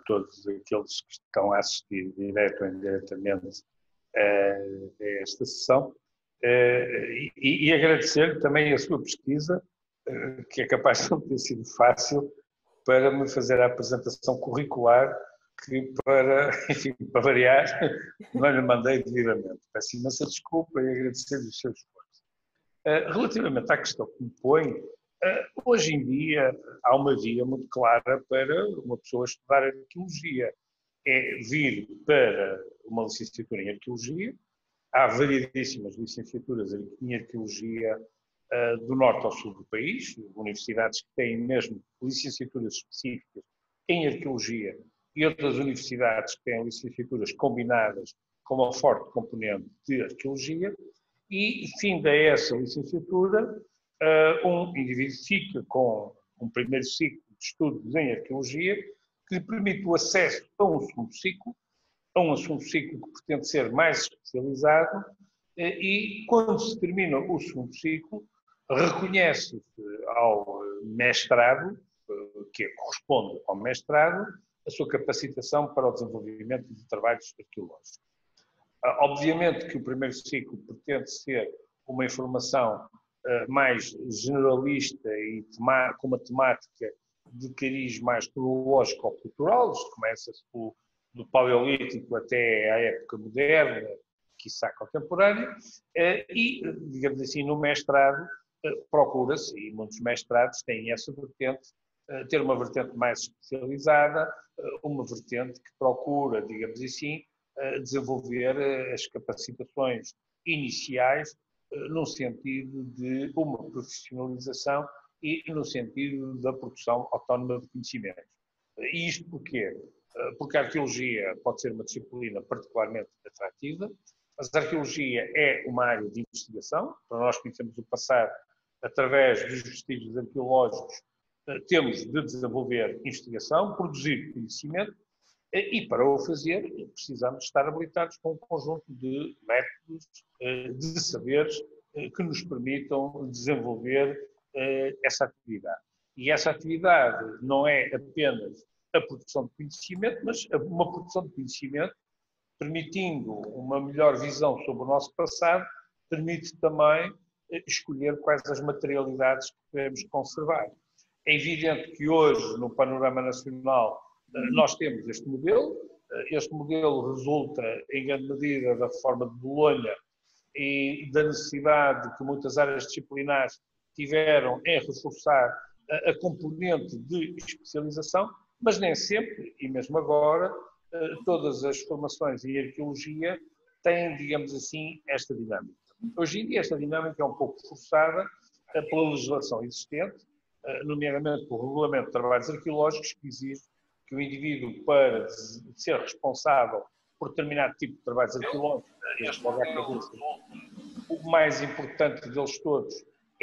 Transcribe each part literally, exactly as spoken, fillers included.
todos aqueles que estão a assistir direto ou indiretamente a esta sessão e, e agradecer também a sua pesquisa, que é capaz de não ter sido fácil, para me fazer a apresentação curricular que, para, enfim, para variar, não lhe mandei devidamente. Peço imensa desculpa e agradecer-lhe o seu esforço. Relativamente à questão que me põe, hoje em dia há uma via muito clara para uma pessoa estudar arqueologia. É vir para uma licenciatura em arqueologia. Há variedíssimas licenciaturas em arqueologia uh, do norte ao sul do país, universidades que têm mesmo licenciaturas específicas em arqueologia e outras universidades que têm licenciaturas combinadas com uma forte componente de arqueologia, e, finda essa licenciatura, uh, um indivíduo fica com um primeiro ciclo de estudos em arqueologia que lhe permite o acesso a um segundo ciclo, a um segundo ciclo que pretende ser mais especializado, e quando se termina o segundo ciclo, reconhece-se ao mestrado, que corresponde ao mestrado, a sua capacitação para o desenvolvimento de trabalhos arqueológicos. Obviamente que o primeiro ciclo pretende ser uma informação mais generalista e com uma temática de cariz mais cronológico ou cultural. Isto começa-se do Paleolítico até à época moderna, quiçá contemporânea, e, digamos assim, no mestrado procura-se, e muitos mestrados têm essa vertente, ter uma vertente mais especializada, uma vertente que procura, digamos assim, desenvolver as capacitações iniciais no sentido de uma profissionalização e no sentido da produção autónoma de conhecimentos. E isto porquê? Porque a arqueologia pode ser uma disciplina particularmente atrativa, mas a arqueologia é uma área de investigação. Para nós conhecemos o passado através dos vestígios arqueológicos, temos de desenvolver investigação, produzir conhecimento, e para o fazer precisamos estar habilitados com um conjunto de métodos, de saberes que nos permitam desenvolver essa atividade. E essa atividade não é apenas a produção de conhecimento, mas uma produção de conhecimento permitindo uma melhor visão sobre o nosso passado, permite também escolher quais as materialidades que queremos conservar. É evidente que hoje, no panorama nacional, nós temos este modelo. Este modelo resulta, em grande medida, da reforma de Bolonha e da necessidade que muitas áreas disciplinares tiveram em reforçar a componente de especialização, mas nem sempre, e mesmo agora, todas as formações em arqueologia têm, digamos assim, esta dinâmica. Hoje em dia, esta dinâmica é um pouco forçada pela legislação existente, nomeadamente pelo Regulamento de Trabalhos Arqueológicos, que exige que o indivíduo, para ser responsável por determinado tipo de trabalhos arqueológicos, desde logo à cabeça, o mais importante deles todos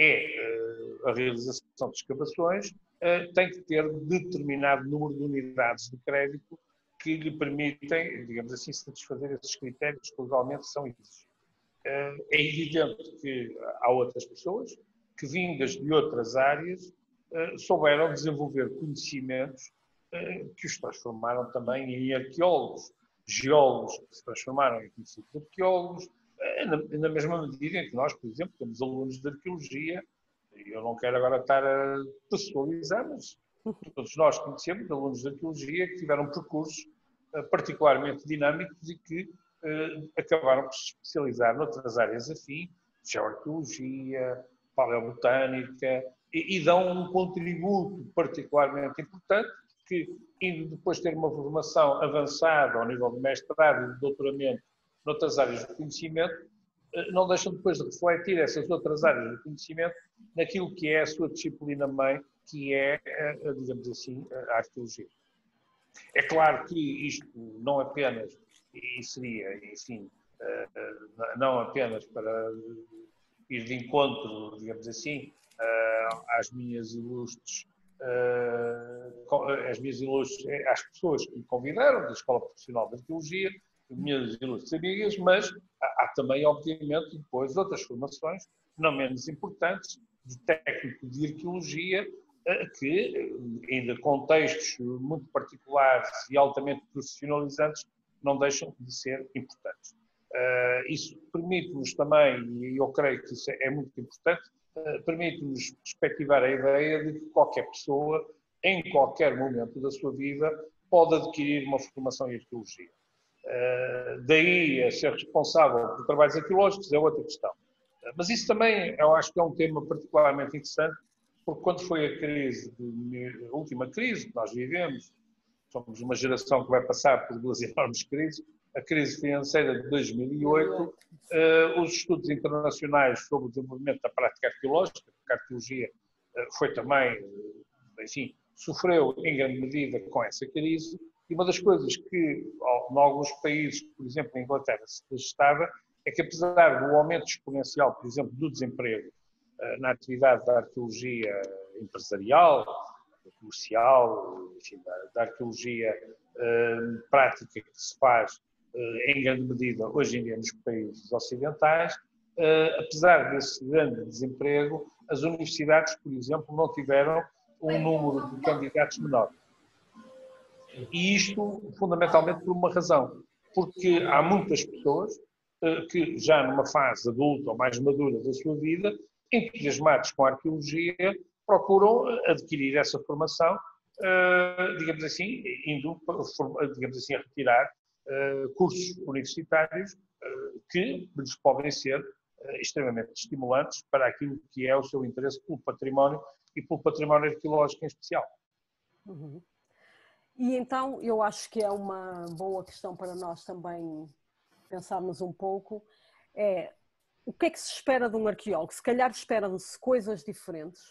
é a realização de escavações, tem que ter determinado número de unidades de crédito que lhe permitem, digamos assim, satisfazer esses critérios que legalmente são exigidos. É evidente que há outras pessoas que, vindas de outras áreas, souberam desenvolver conhecimentos que os transformaram também em arqueólogos, geólogos que se transformaram em conhecidos arqueólogos, na mesma medida em que nós, por exemplo, temos alunos de arqueologia. Eu não quero agora estar a pessoalizar, mas todos nós conhecemos alunos de arqueologia que tiveram percursos particularmente dinâmicos e que uh, acabaram por se especializar noutras áreas afins, geoarqueologia, paleobotânica, e, e dão um contributo particularmente importante que, indo depois ter uma formação avançada ao nível de mestrado e de doutoramento noutras áreas de conhecimento, não deixam depois de refletir essas outras áreas de conhecimento naquilo que é a sua disciplina-mãe, que é, digamos assim, a arqueologia. É claro que isto não apenas, e seria, enfim, não apenas para ir de encontro, digamos assim, às minhas ilustres, às minhas ilustres, às pessoas que me convidaram da Escola Profissional de Arqueologia, minhas ilustres amigas, mas há também, obviamente, depois outras formações, não menos importantes, de técnico de arqueologia, que, ainda contextos muito particulares e altamente profissionalizantes, não deixam de ser importantes. Isso permite-nos também, e eu creio que isso é muito importante, permite-nos perspectivar a ideia de que qualquer pessoa, em qualquer momento da sua vida, pode adquirir uma formação em arqueologia. Daí a ser responsável por trabalhos arqueológicos é outra questão. Mas isso também, eu acho que é um tema particularmente interessante, porque quando foi a crise, a última crise que nós vivemos, somos uma geração que vai passar por duas enormes crises, a crise financeira de dois mil e oito, uh, os estudos internacionais sobre o desenvolvimento da prática arqueológica, porque a arqueologia uh, foi também, uh, enfim, sofreu em grande medida com essa crise, e uma das coisas que, em alguns países, por exemplo, em Inglaterra, se registava, é que apesar do aumento exponencial, por exemplo, do desemprego uh, na atividade da arqueologia empresarial, comercial, enfim, da, da arqueologia uh, prática que se faz em grande medida, hoje em dia, nos países ocidentais, apesar desse grande desemprego, as universidades, por exemplo, não tiveram um número de candidatos menor. E isto, fundamentalmente, por uma razão. Porque há muitas pessoas que, já numa fase adulta ou mais madura da sua vida, entusiasmados com a arqueologia, procuram adquirir essa formação, digamos assim, indo, digamos assim, a retirar Uh, cursos universitários uh, que lhes podem ser uh, extremamente estimulantes para aquilo que é o seu interesse pelo património e pelo património arqueológico em especial. Uhum. E então eu acho que é uma boa questão para nós também pensarmos um pouco, é o que é que se espera de um arqueólogo? Se calhar esperam-se coisas diferentes,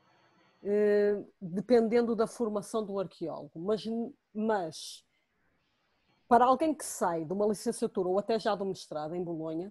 uh, dependendo da formação do arqueólogo, mas, mas para alguém que sai de uma licenciatura ou até já do mestrado em Bolonha,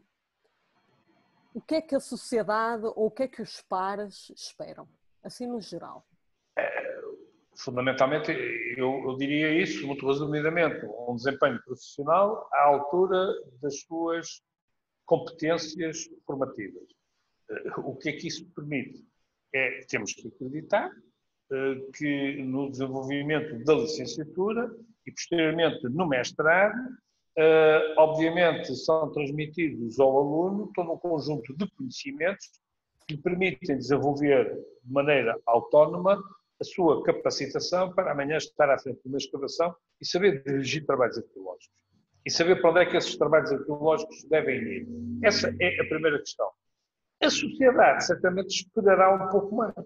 o que é que a sociedade ou o que é que os pares esperam, assim no geral? É, fundamentalmente, eu, eu diria isso, muito resumidamente, um desempenho profissional à altura das suas competências formativas. O que é que isso permite? É, temos que acreditar que no desenvolvimento da licenciatura e posteriormente no mestrado, uh, obviamente são transmitidos ao aluno todo um conjunto de conhecimentos que lhe permitem desenvolver de maneira autónoma a sua capacitação para amanhã estar à frente de uma escavação e saber dirigir trabalhos arqueológicos. E saber para onde é que esses trabalhos arqueológicos devem ir. Essa é a primeira questão. A sociedade certamente esperará um pouco mais.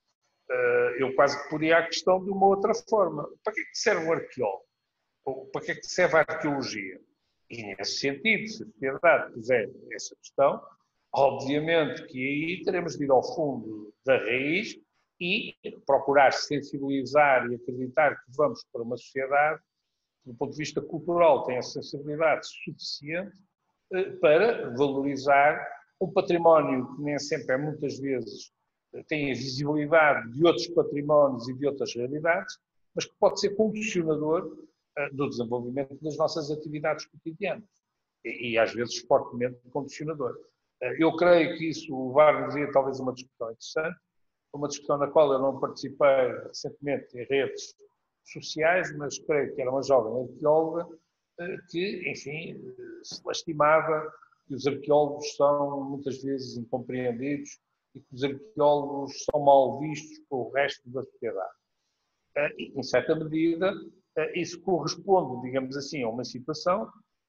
Eu quase que poria a questão de uma outra forma. Para que é que serve um arqueólogo? Ou para que é que serve a arqueologia? E nesse sentido, se a sociedade puser essa questão, obviamente que aí teremos de ir ao fundo da raiz e procurar sensibilizar e acreditar que vamos para uma sociedade que, do ponto de vista cultural, tem a sensibilidade suficiente para valorizar um património que nem sempre é muitas vezes tem a visibilidade de outros patrimónios e de outras realidades, mas que pode ser condicionador uh, do desenvolvimento das nossas atividades cotidianas e, e às vezes, fortemente condicionador. Uh, eu creio que isso levar-nos a talvez uma discussão interessante, uma discussão na qual eu não participei recentemente em redes sociais, mas creio que era uma jovem arqueóloga uh, que, enfim, uh, se lastimava que os arqueólogos são muitas vezes incompreendidos e que os arqueólogos são mal vistos pelo resto da sociedade. E, em certa medida, isso corresponde, digamos assim, a uma situação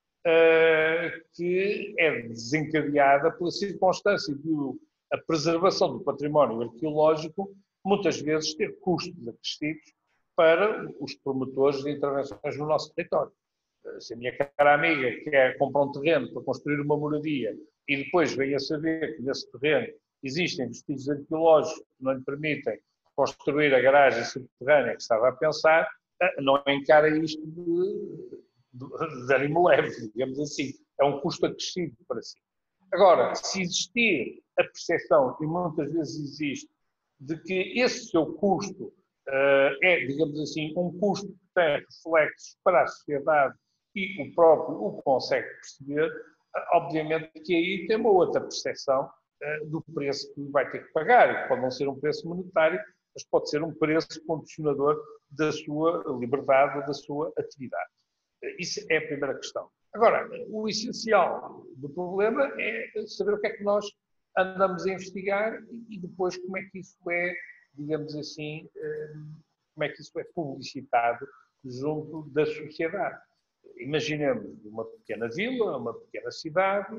que é desencadeada pela circunstância de a preservação do património arqueológico muitas vezes ter custos acrescidos para os promotores de intervenções no nosso território. Se a minha cara amiga quer comprar um terreno para construir uma moradia e depois vem a saber que nesse terreno existem vestígios arqueológicos que não lhe permitem construir a garagem subterrânea que estava a pensar, não encara isto de, de, de ânimo leve, digamos assim. É um custo acrescido para si. Agora, se existir a percepção, e muitas vezes existe, de que esse seu custo uh, é, digamos assim, um custo que tem reflexos para a sociedade e o próprio o consegue perceber, uh, obviamente que aí tem uma outra percepção do preço que vai ter que pagar, que pode não ser um preço monetário, mas pode ser um preço condicionador da sua liberdade, da sua atividade. Isso é a primeira questão. Agora, o essencial do problema é saber o que é que nós andamos a investigar e depois como é que isso é, digamos assim, como é que isso é publicitado junto da sociedade. Imaginemos uma pequena vila, uma pequena cidade,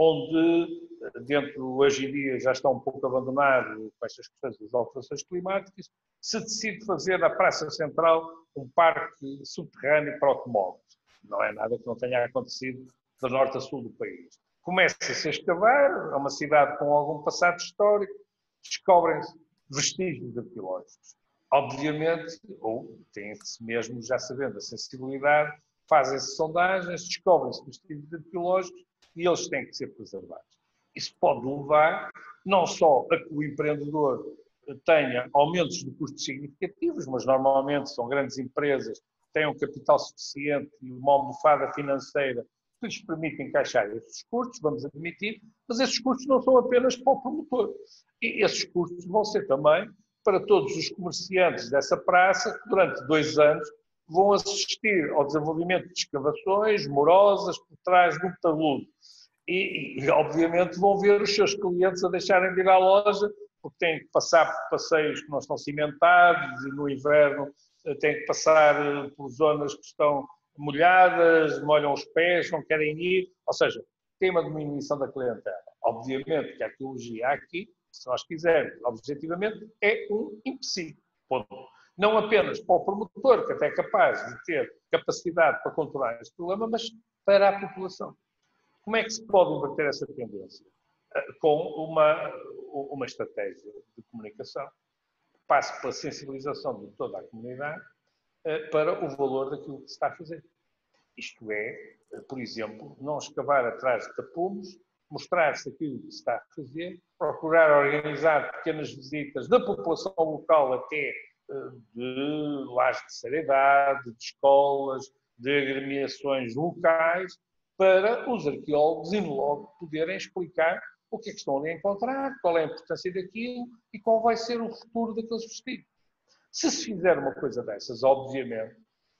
onde dentro, hoje em dia, já está um pouco abandonado com estas questões das alterações climáticas, se decide fazer na Praça Central um parque subterrâneo para automóveis. Não é nada que não tenha acontecido de norte a sul do país. Começa-se a escavar, é uma cidade com algum passado histórico, descobrem-se vestígios arqueológicos. Obviamente, ou tem-se mesmo, já sabendo a sensibilidade, fazem-se sondagens, descobrem-se vestígios arqueológicos e eles têm que ser preservados. Isso pode levar não só a que o empreendedor tenha aumentos de custos significativos, mas normalmente são grandes empresas que têm um capital suficiente e uma almofada financeira que lhes permite encaixar esses custos, vamos admitir, mas esses custos não são apenas para o promotor. E esses custos vão ser também para todos os comerciantes dessa praça que durante dois anos vão assistir ao desenvolvimento de escavações morosas por trás de um talude. E, e, obviamente, vão ver os seus clientes a deixarem de ir à loja porque têm que passar por passeios que não estão cimentados e no inverno têm que passar por zonas que estão molhadas, molham os pés, não querem ir. Ou seja, tem uma diminuição da clientela. Obviamente que a arqueologia aqui, se nós quisermos, objetivamente, é um empecilho. Não apenas para o promotor, que até é capaz de ter capacidade para controlar este problema, mas para a população. Como é que se pode inverter essa tendência? Com uma, uma estratégia de comunicação que passe pela sensibilização de toda a comunidade para o valor daquilo que se está a fazer. Isto é, por exemplo, não escavar atrás de tapumes, mostrar-se aquilo que se está a fazer, procurar organizar pequenas visitas da população local até de lares de terceira idade, de escolas, de agremiações locais, para os arqueólogos e logo poderem explicar o que é que estão ali a encontrar, qual é a importância daquilo e qual vai ser o futuro daqueles vestígios. Se se fizer uma coisa dessas, obviamente,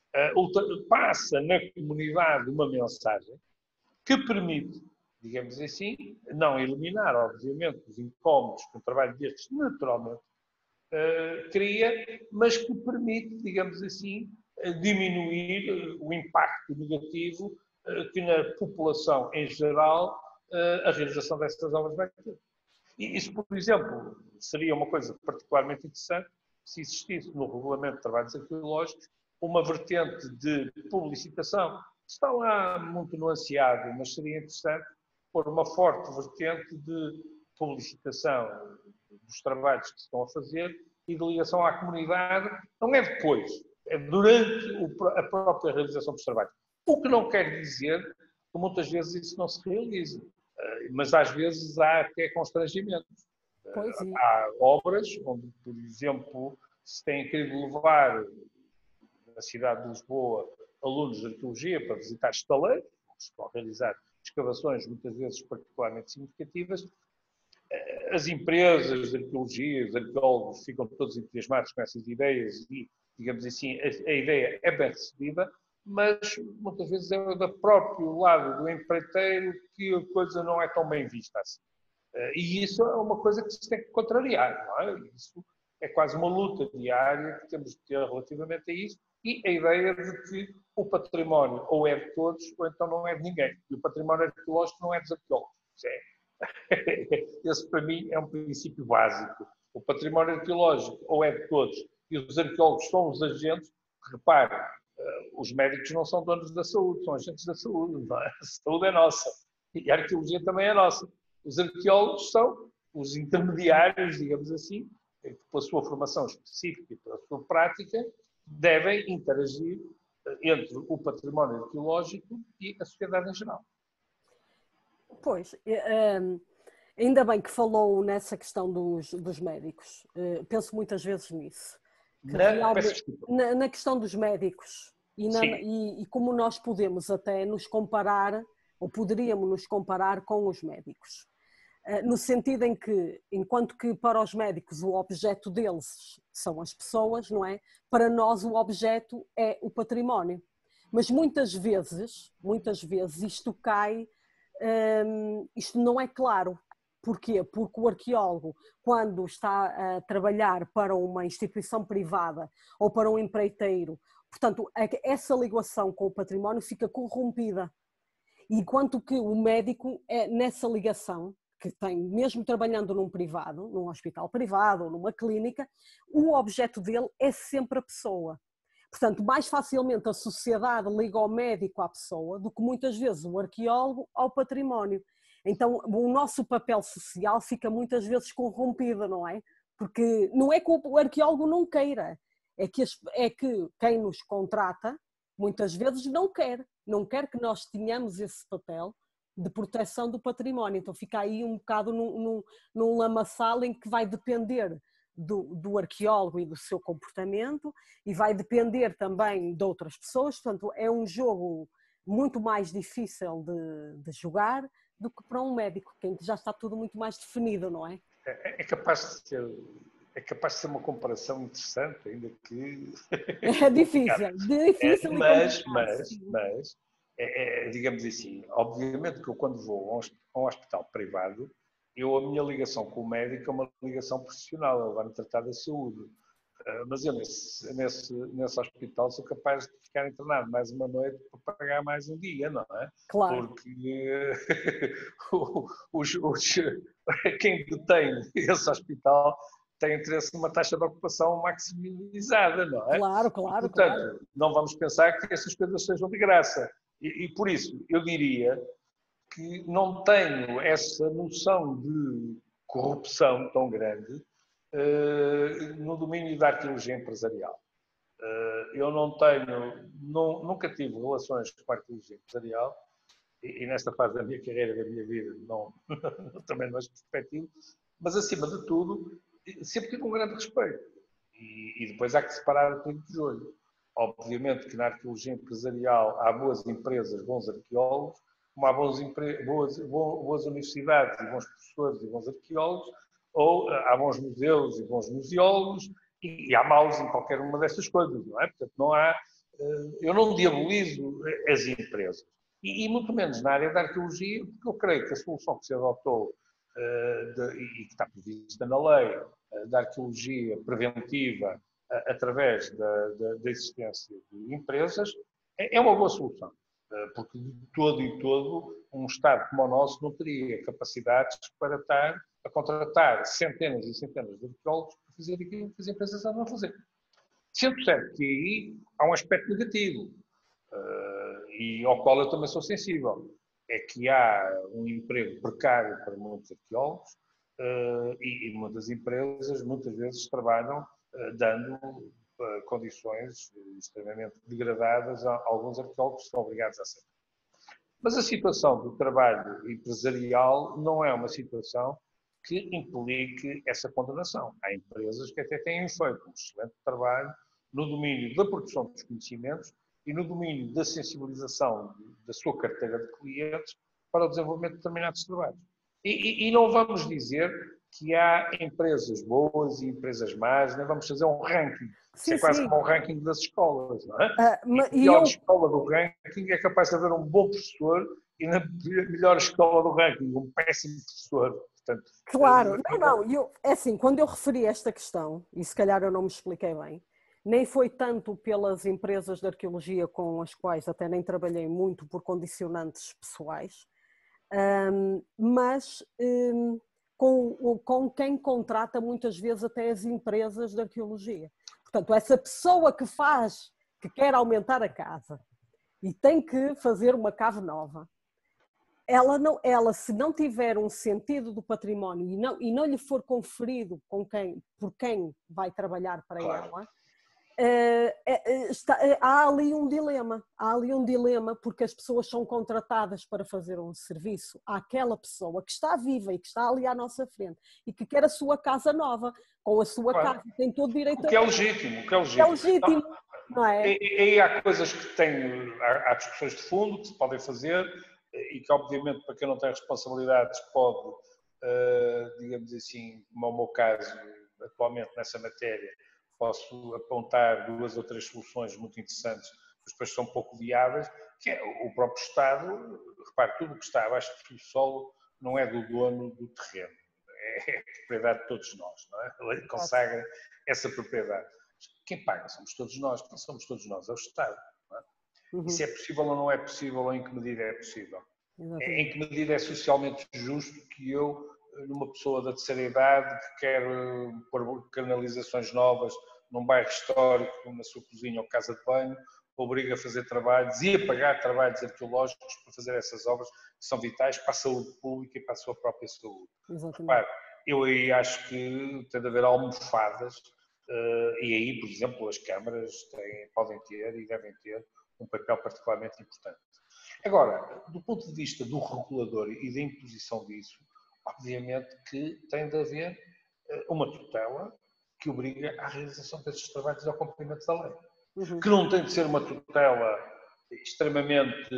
passa na comunidade uma mensagem que permite, digamos assim, não eliminar, obviamente, os incómodos que um trabalho destes naturalmente uh, cria, mas que permite, digamos assim, diminuir o impacto negativo uh, que na população em geral uh, a realização destas obras vai ter. E isso, por exemplo, seria uma coisa particularmente interessante se existisse no Regulamento de Trabalhos Arqueológicos uma vertente de publicitação. Está lá muito nuanceado, mas seria interessante pôr uma forte vertente de publicitação dos trabalhos que se estão a fazer e de ligação à comunidade. Não é depois, é durante a própria realização dos trabalhos. O que não quer dizer que muitas vezes isso não se realize, mas às vezes há até constrangimentos. Há obras onde, por exemplo, se tem querido levar na cidade de Lisboa alunos de arqueologia para visitar estaleiros, que estão a realizar escavações muitas vezes particularmente significativas. As empresas de arqueologia, os arqueólogos ficam todos entusiasmados com essas ideias e, digamos assim, a, a ideia é bem recebida, mas muitas vezes é do próprio lado do empreiteiro que a coisa não é tão bem vista assim. E isso é uma coisa que se tem que contrariar, não é? Isso é quase uma luta diária que temos de ter relativamente a isso e a ideia de que o património ou é de todos ou então não é de ninguém. E o património arqueológico não é dos arqueólogos. É. Esse, para mim, é um princípio básico. O património arqueológico ou é de todos e os arqueólogos são os agentes. Repare, os médicos não são donos da saúde, são agentes da saúde. Não é? A saúde é nossa. E a arqueologia também é nossa. Os arqueólogos são os intermediários, digamos assim, que pela sua formação específica e pela sua prática, devem interagir entre o património arqueológico e a sociedade em geral. Pois, um, ainda bem que falou nessa questão dos, dos médicos. Uh, penso muitas vezes nisso. Que na, realmente, na, na questão dos médicos e, na, e, e como nós podemos até nos comparar, ou poderíamos nos comparar com os médicos. no sentido em que, enquanto que para os médicos o objeto deles são as pessoas, não é? Para nós o objeto é o património. Mas muitas vezes, muitas vezes isto cai, hum, isto não é claro. Porquê? Porque o arqueólogo, quando está a trabalhar para uma instituição privada ou para um empreiteiro, portanto, essa ligação com o património fica corrompida. Enquanto que o médico, é nessa ligação, que tem, mesmo trabalhando num privado, num hospital privado ou numa clínica, o objeto dele é sempre a pessoa. Portanto, mais facilmente a sociedade liga o médico à pessoa do que muitas vezes o arqueólogo ao património. Então, o nosso papel social fica muitas vezes corrompido, não é? Porque não é que o arqueólogo não queira, é que, é que quem nos contrata muitas vezes não quer, não quer que nós tenhamos esse papel de proteção do património. Então fica aí um bocado num, num, num lamaçal em que vai depender do, do arqueólogo e do seu comportamento e vai depender também de outras pessoas. Portanto, é um jogo muito mais difícil de, de jogar do que para um médico, em que já está tudo muito mais definido, não é? É, é capaz de ser... É capaz de ser uma comparação interessante, ainda que... É difícil, difícil é, e mas, complicado. mas, mas é, é, digamos assim, obviamente que eu quando vou a um hospital privado, eu, a minha ligação com o médico é uma ligação profissional, ele vai-me tratar da saúde. Mas eu nesse, nesse, nesse hospital sou capaz de ficar internado mais uma noite para pagar mais um dia, não é? Claro. Porque os, os, quem detém esse hospital tem interesse numa taxa de ocupação maximizada, não é? Claro, claro, e, portanto, claro. não vamos pensar que essas coisas sejam de graça. E, e por isso, eu diria que não tenho essa noção de corrupção tão grande uh, no domínio da arqueologia empresarial. Uh, eu não tenho, não, nunca tive relações com a arqueologia empresarial e, e nesta fase da minha carreira, da minha vida, não, também não é perspectivo, mas acima de tudo, sempre tive um grande respeito. E, e depois há que separar o trigo de joelho. Obviamente que na arqueologia empresarial há boas empresas, bons arqueólogos, como há bons empre... boas, boas universidades e bons professores e bons arqueólogos, ou há bons museus e bons museólogos, e, e há maus em qualquer uma dessas coisas, não é? Portanto, não há... Eu não diabolizo as empresas. E, e muito menos na área da arqueologia, porque eu creio que a solução que se adotou uh, de, e que está prevista na lei uh, da arqueologia preventiva uh, através da, da, da existência de empresas é, é uma boa solução. Uh, porque de todo e todo um Estado como o nosso não teria capacidades para estar a contratar centenas e centenas de arqueólogos para fazer aquilo que as empresas andam a fazer. Sendo certo que aí há um aspecto negativo. Uh, e ao qual eu também sou sensível, é que há um emprego precário para muitos arqueólogos uh, e, e muitas empresas muitas vezes trabalham uh, dando uh, condições extremamente degradadas a, a alguns arqueólogos que são obrigados a ser. Mas a situação do trabalho empresarial não é uma situação que implique essa condenação. Há empresas que até têm feito um excelente trabalho no domínio da produção dos conhecimentos e no domínio da sensibilização da sua carteira de clientes para o desenvolvimento de determinados trabalhos. E, e, e não vamos dizer que há empresas boas e empresas más, nem vamos fazer um ranking. Isso é quase sim. como um ranking das escolas, não é? Uh, e a melhor eu... escola do ranking é capaz de haver um bom professor e na melhor escola do ranking um péssimo professor. Portanto, claro, é... não, não, eu, é assim, quando eu referi esta questão, e se calhar eu não me expliquei bem, nem foi tanto pelas empresas de arqueologia com as quais até nem trabalhei muito por condicionantes pessoais, um, mas um, com, com quem contrata muitas vezes até as empresas de arqueologia. Portanto, essa pessoa que faz, que quer aumentar a casa e tem que fazer uma cave nova, ela, não, ela se não tiver um sentido do património e não, e não lhe for conferido com quem, por quem vai trabalhar para claro. ela, Uh, uh, está, uh, há ali um dilema, há ali um dilema porque as pessoas são contratadas para fazer um serviço àquela pessoa que está viva e que está ali à nossa frente e que quer a sua casa nova, com a sua claro. casa, tem todo o direito o que a... é legítimo, o que é legítimo. É legítimo, não, não é? E aí há coisas que têm, há, há discussões de fundo que se podem fazer e que obviamente para quem não tem responsabilidades pode uh, digamos assim, como é o meu caso, atualmente nessa matéria, posso apontar duas ou três soluções muito interessantes, mas depois são pouco viáveis, que é o próprio Estado. Repare, tudo o que está abaixo do solo não é do dono do terreno, é propriedade de todos nós, não é? A lei consagra essa propriedade. Quem paga somos todos nós, quem somos todos nós? É o Estado. Não é? Uhum. E se é possível ou não é possível, em que medida é possível? Exatamente. Em que medida é socialmente justo que eu, numa pessoa da terceira idade, que quer pôr canalizações novas num bairro histórico, na sua cozinha ou casa de banho, obriga a fazer trabalhos e a pagar trabalhos arqueológicos para fazer essas obras que são vitais para a saúde pública e para a sua própria saúde. Exatamente. Repare, eu aí acho que tem de haver almofadas, uh, e aí, por exemplo, as câmaras têm, podem ter e devem ter um papel particularmente importante. Agora, do ponto de vista do regulador e da imposição disso, obviamente que tem de haver uma tutela que obriga à realização desses trabalhos e ao cumprimento da lei. Uhum. Que não tem de ser uma tutela extremamente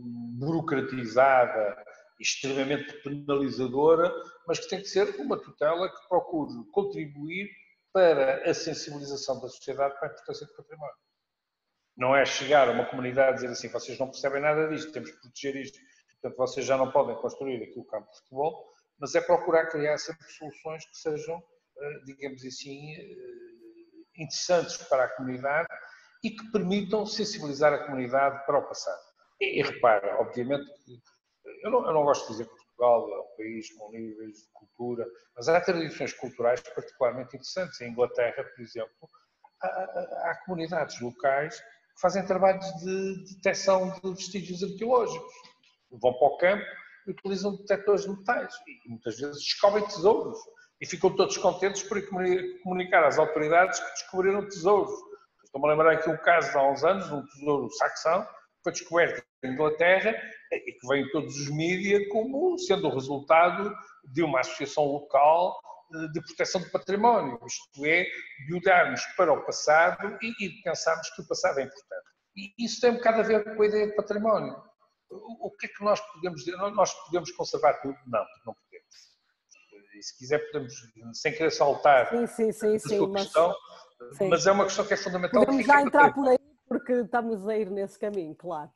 burocratizada, extremamente penalizadora, mas que tem de ser uma tutela que procure contribuir para a sensibilização da sociedade para a importância do património. Não é chegar a uma comunidade e dizer assim, vocês não percebem nada disto, temos que proteger isto, portanto vocês já não podem construir aqui o campo de futebol, mas é procurar criar sempre soluções que sejam, digamos assim, interessantes para a comunidade e que permitam sensibilizar a comunidade para o passado. E, e repara, obviamente, que eu não, eu não gosto de dizer que Portugal é um país com níveis de cultura, mas há tradições culturais particularmente interessantes. Em Inglaterra, por exemplo, há, há, há comunidades locais que fazem trabalhos de detecção de vestígios arqueológicos. Vão para o campo e utilizam detectores de metais e muitas vezes descobrem tesouros e ficam todos contentes por comunicar às autoridades que descobriram tesouros. Estou-me a lembrar aqui um caso de há uns anos, um tesouro saxão, que foi descoberto em Inglaterra e que veio em todos os mídias como sendo o resultado de uma associação local de proteção do património, isto é, de olharmos para o passado e, e de pensarmos que o passado é importante. E isso tem um bocado a ver com a ideia de património. O, o que é que nós podemos dizer? Nós podemos conservar tudo? Não, não podemos. E se quiser podemos, sem querer saltar sim, sim, sim, a sim, sua mas, questão, sim. mas é uma questão que é fundamental. Podemos já entrar por aí porque estamos a ir nesse caminho, claro.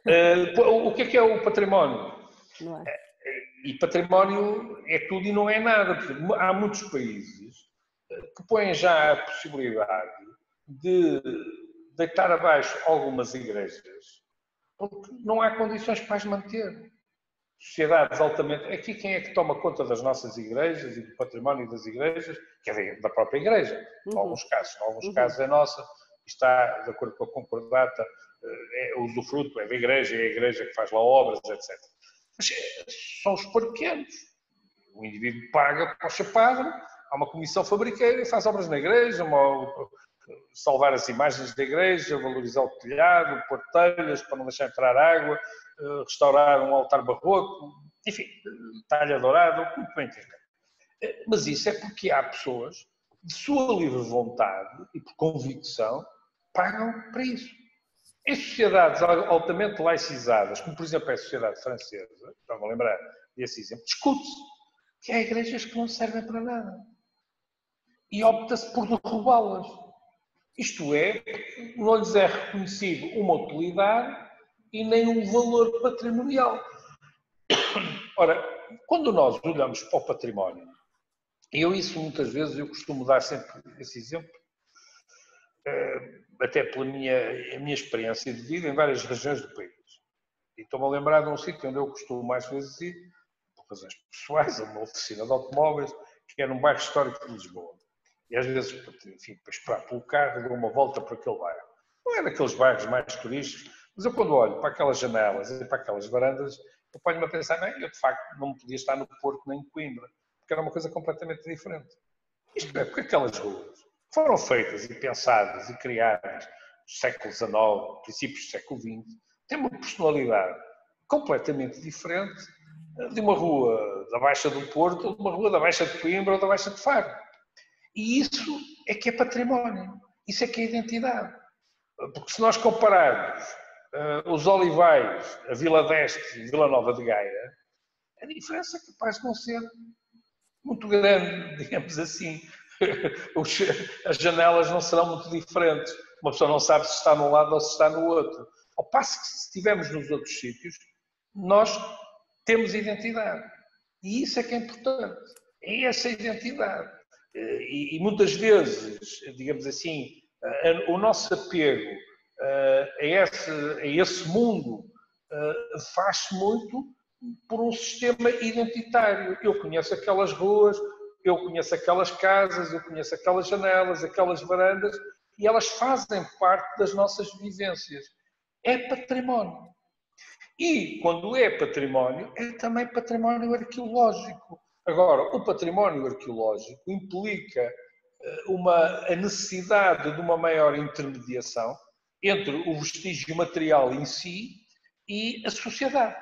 Uh, o que é que é o património? Não é? E património é tudo e não é nada. Há muitos países que põem já a possibilidade de deitar abaixo algumas igrejas porque não há condições para as manter. Sociedades altamente... Aqui quem é que toma conta das nossas igrejas e do património das igrejas? Que é da própria igreja, em alguns casos. Em alguns uhum. casos é nossa, está de acordo com a concordata, é o usufruto, é da igreja, é a igreja que faz lá obras, etcétera. Mas são os pequenos. O indivíduo paga para o seu padre, há uma comissão fabriqueira e faz obras na igreja, uma, salvar as imagens da igreja, valorizar o telhado, pôr telhas para não deixar entrar água, restaurar um altar barroco, enfim, talha dourada, muito bem entender. Mas isso é porque há pessoas, de sua livre vontade e por convicção, pagam para isso. Em sociedades altamente laicizadas, como por exemplo é a sociedade francesa, estão a lembrar desse exemplo, discute-se que há igrejas que não servem para nada. E opta-se por derrubá-las. Isto é, não lhes é reconhecido uma utilidade e nem um valor patrimonial. Ora, quando nós olhamos para o património, e eu isso muitas vezes, eu costumo dar sempre esse exemplo, até pela minha, a minha experiência de vida em várias regiões do país. E estou-me a lembrar de um sítio onde eu costumo mais vezes ir, por razões pessoais, a uma oficina de automóveis, que é num bairro histórico de Lisboa. E às vezes, enfim, para esperar pelo carro, dou uma volta por aquele bairro. Não é daqueles bairros mais turísticos, mas eu quando olho para aquelas janelas e para aquelas varandas, eu ponho-me a pensar, não, eu de facto não podia estar no Porto nem em Coimbra, porque era uma coisa completamente diferente. Isto é, porque aquelas ruas foram feitas e pensadas e criadas no século dezenove, princípios do século vinte, têm uma personalidade completamente diferente de uma rua da Baixa do Porto ou de uma rua da Baixa de Coimbra ou da Baixa de Faro. E isso é que é património, isso é que é identidade. Porque se nós compararmos uh, os Olivais, a Vila d'Este e Vila Nova de Gaia, a diferença é capaz de não ser muito grande, digamos assim. As janelas não serão muito diferentes. Uma pessoa não sabe se está num lado ou se está no outro. Ao passo que, se estivermos nos outros sítios, nós temos identidade. E isso é que é importante. É essa identidade. E, e muitas vezes, digamos assim, o nosso apego a esse, a esse mundo faz-se muito por um sistema identitário. Eu conheço aquelas ruas, eu conheço aquelas casas, eu conheço aquelas janelas, aquelas varandas, e elas fazem parte das nossas vivências. É património. E, quando é património, é também património arqueológico. Agora, o património arqueológico implica uma, a necessidade de uma maior intermediação entre o vestígio material em si e a sociedade.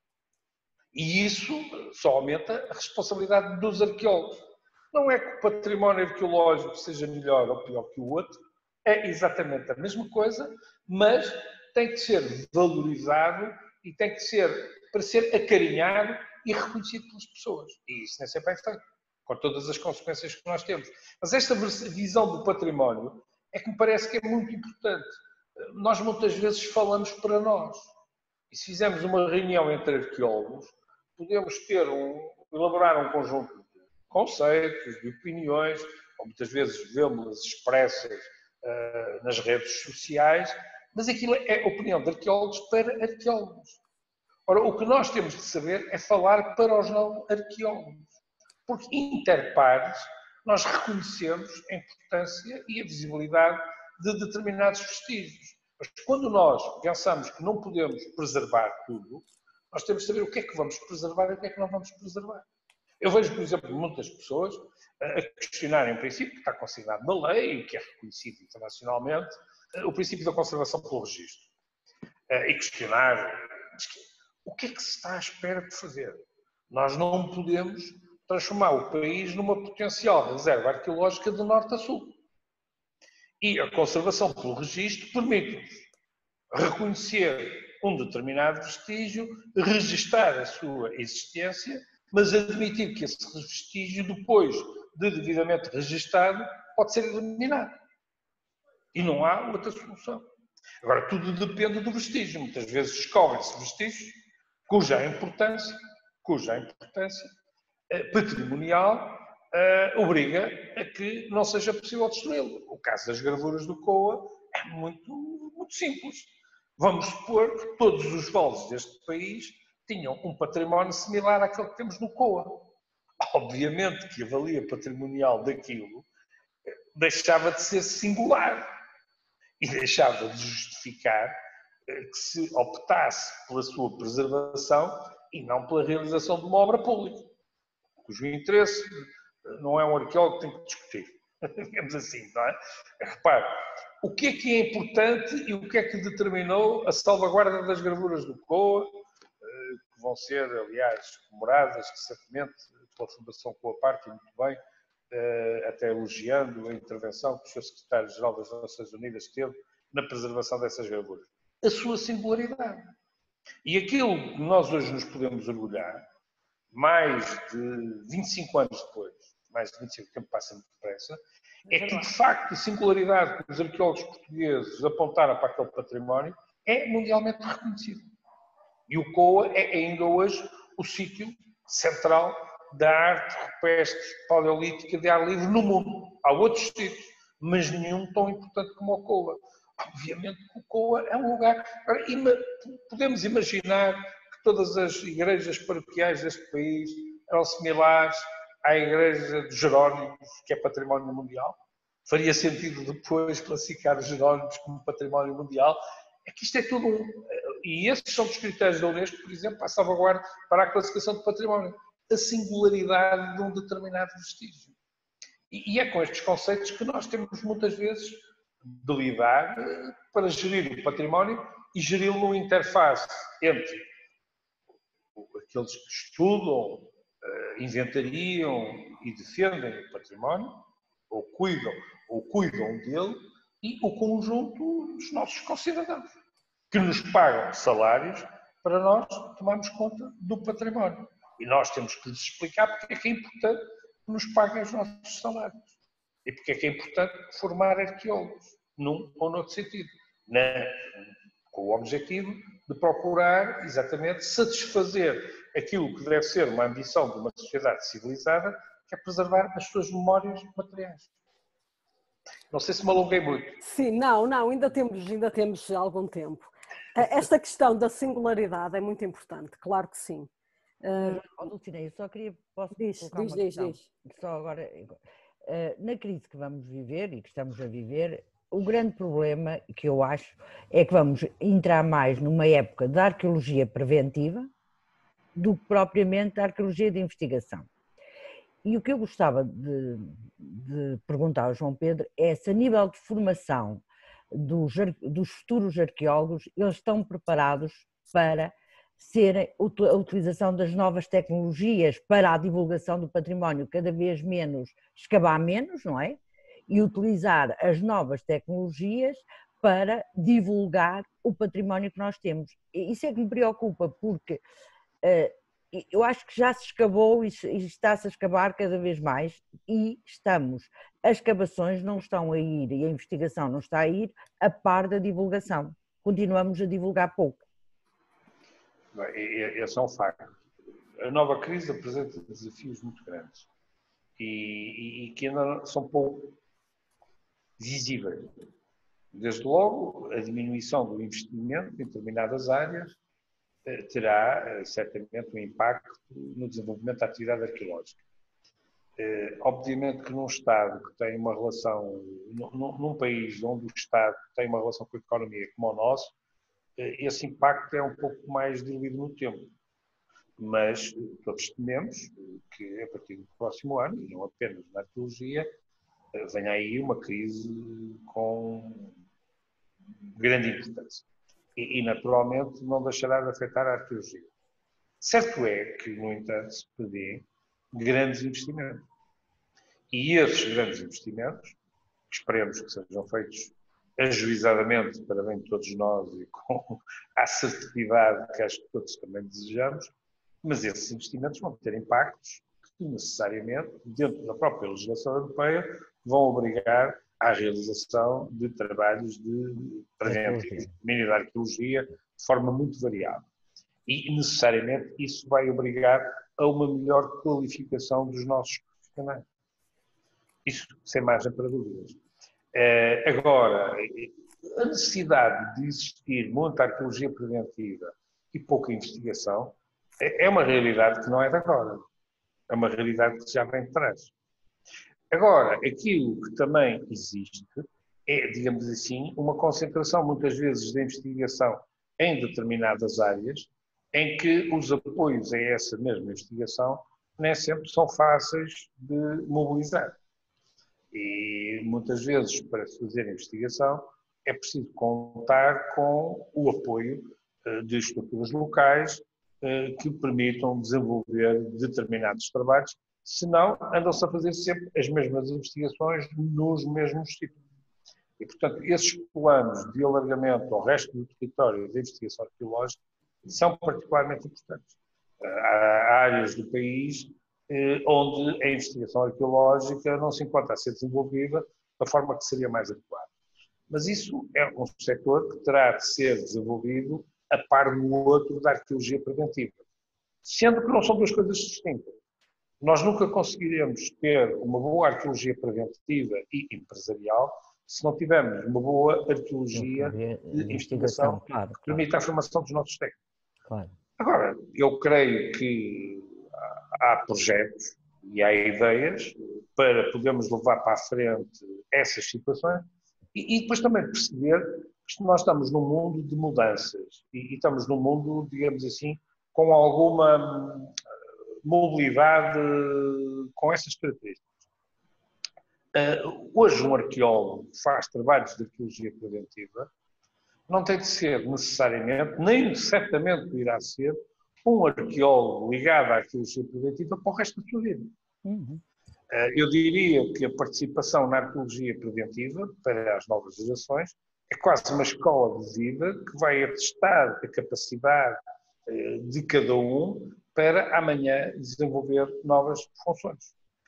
E isso só aumenta a responsabilidade dos arqueólogos. Não é que o património arqueológico seja melhor ou pior que o outro, é exatamente a mesma coisa, mas tem que ser valorizado e tem que ser, para ser acarinhado e reconhecido pelas pessoas. E isso nem sempre é feito, com todas as consequências que nós temos. Mas esta visão do património é que me parece que é muito importante. Nós muitas vezes falamos para nós. E se fizermos uma reunião entre arqueólogos, podemos ter um, elaborar um conjunto de conceitos, de opiniões, ou muitas vezes vemos-las expressas uh, nas redes sociais, mas aquilo é opinião de arqueólogos para arqueólogos. Ora, o que nós temos de saber é falar para os não arqueólogos. Porque, interpares, nós reconhecemos a importância e a visibilidade de determinados vestígios. Mas quando nós pensamos que não podemos preservar tudo, nós temos de saber o que é que vamos preservar e o que é que não vamos preservar. Eu vejo, por exemplo, muitas pessoas a questionarem um princípio que está consignado na lei e que é reconhecido internacionalmente, o princípio da conservação pelo registro. E questionar o que é que se está à espera de fazer. Nós não podemos transformar o país numa potencial reserva arqueológica de norte a sul. E a conservação pelo registro permite-nos reconhecer um determinado vestígio, registar a sua existência, mas admitir que esse vestígio, depois de devidamente registado, pode ser eliminado. E não há outra solução. Agora, tudo depende do vestígio. Muitas vezes descobrem-se vestígios cuja importância, cuja importância patrimonial uh, obriga a que não seja possível destruí-lo. O caso das gravuras do Coa é muito, muito simples. Vamos supor que todos os vales deste país tinham um património similar àquele que temos no Coa. Obviamente que a valia patrimonial daquilo deixava de ser singular e deixava de justificar que se optasse pela sua preservação e não pela realização de uma obra pública, cujo interesse não é um arqueólogo que tem que discutir, digamos assim, não é? Repare, o que é que é importante e o que é que determinou a salvaguarda das gravuras do Coa, que vão ser, aliás, comemoradas recentemente pela Fundação Coa Parque, muito bem, até elogiando a intervenção que o senhor Secretário-Geral das Nações Unidas teve na preservação dessas gravuras. A sua singularidade. E aquilo que nós hoje nos podemos orgulhar, mais de vinte e cinco anos depois, mais de vinte e cinco, o tempo passa muito depressa, é que, de facto, a singularidade que os arqueólogos portugueses apontaram para aquele património é mundialmente reconhecida. E o Coa é ainda hoje o sítio central da arte rupestre paleolítica de ar livre no mundo. Há outros sítios, mas nenhum tão importante como o Coa. Obviamente que o Coa é um lugar... Podemos imaginar que todas as igrejas paroquiais deste país eram similares à igreja dos Jerónimos, que é património mundial. Faria sentido depois classificar os Jerónimos como património mundial. É que isto é tudo um... E esses são os critérios da Unesco, por exemplo, para a salvaguarda, para a classificação de património. A singularidade de um determinado vestígio. E é com estes conceitos que nós temos muitas vezes de lidar para gerir o património e geri-lo numa interface entre aqueles que estudam, inventariam e defendem o património, ou cuidam, ou cuidam dele, e o conjunto dos nossos concidadãos, que nos pagam salários para nós tomarmos conta do património. E nós temos que lhes explicar porque é que é importante que nos paguem os nossos salários. E porque é que é importante formar arqueólogos, num ou noutro sentido, na, com o objetivo de procurar exatamente satisfazer aquilo que deve ser uma ambição de uma sociedade civilizada, que é preservar as suas memórias materiais. Não sei se me alonguei muito. Sim, não, não, ainda temos, ainda temos algum tempo. Esta questão da singularidade é muito importante, claro que sim. Uh, oh, Dulcinea, eu só queria, posso diz, colocar diz, uma diz, questão? Diz. Só agora, uh, na crise que vamos viver e que estamos a viver, o grande problema que eu acho é que vamos entrar mais numa época da arqueologia preventiva do que propriamente da arqueologia de investigação. E o que eu gostava de, de perguntar ao João Pedro é se a nível de formação dos, dos futuros arqueólogos, eles estão preparados para ser a utilização das novas tecnologias para a divulgação do património cada vez menos, escavar menos, não é? E utilizar as novas tecnologias para divulgar o património que nós temos. Isso é que me preocupa, porque uh, eu acho que já se escavou e está-se a escavar cada vez mais e estamos, as escavações não estão a ir e a investigação não está a ir a par da divulgação. Continuamos a divulgar pouco. Esse é um facto. A nova crise apresenta desafios muito grandes e, e, e que ainda são pouco visíveis. Desde logo, a diminuição do investimento em determinadas áreas terá certamente um impacto no desenvolvimento da atividade arqueológica. Obviamente que num Estado que tem uma relação, num, num país onde o Estado tem uma relação com a economia como o nosso, esse impacto é um pouco mais diluído no tempo. Mas todos tememos que a partir do próximo ano, e não apenas na arqueologia, venha aí uma crise com grande importância. E, e naturalmente não deixará de afetar a arqueologia. Certo é que, no entanto, se prevê grandes investimentos. E esses grandes investimentos, que esperemos que sejam feitos ajuizadamente para bem de todos nós e com a assertividade que acho que todos também desejamos, mas esses investimentos vão ter impactos que necessariamente, dentro da própria legislação europeia, vão obrigar à realização de trabalhos de preventivos, de domínio da arqueologia, de forma muito variável. E necessariamente isso vai obrigar a uma melhor qualificação dos nossos profissionais. Isso sem margem para dúvidas. Uh, agora, a necessidade de existir muita arqueologia preventiva e pouca investigação é, é uma realidade que não é de agora. É uma realidade que já vem de trás. Agora, aquilo que também existe é, digamos assim, uma concentração muitas vezes da investigação em determinadas áreas em que os apoios a essa mesma investigação nem sempre são fáceis de mobilizar. E muitas vezes, para se fazer investigação, é preciso contar com o apoio de estruturas locais que permitam desenvolver determinados trabalhos, senão andam-se a fazer sempre as mesmas investigações nos mesmos sítios. E, portanto, esses planos de alargamento ao resto do território da investigação arqueológica são particularmente importantes. Há áreas do país onde a investigação arqueológica não se encontra a ser desenvolvida da forma que seria mais adequada. Mas isso é um setor que terá de ser desenvolvido a par do outro da arqueologia preventiva. Sendo que não são duas coisas distintas. Nós nunca conseguiremos ter uma boa arqueologia preventiva e empresarial se não tivermos uma boa arqueologia de investigação claro, que permita a formação dos nossos técnicos. Claro. Agora, eu creio que há projetos e há ideias para podermos levar para a frente essas situações e, e depois também perceber que nós estamos num mundo de mudanças e, e estamos num mundo, digamos assim, com alguma mobilidade com essas características. Uh, hoje um arqueólogo que faz trabalhos de arqueologia preventiva não tem de ser necessariamente, nem certamente irá ser, um arqueólogo ligado à arqueologia preventiva para o resto da sua vida. Uhum. Uh, eu diria que a participação na arqueologia preventiva para as novas gerações é quase uma escola de vida que vai atestar a capacidade uh, de cada um para amanhã desenvolver novas funções.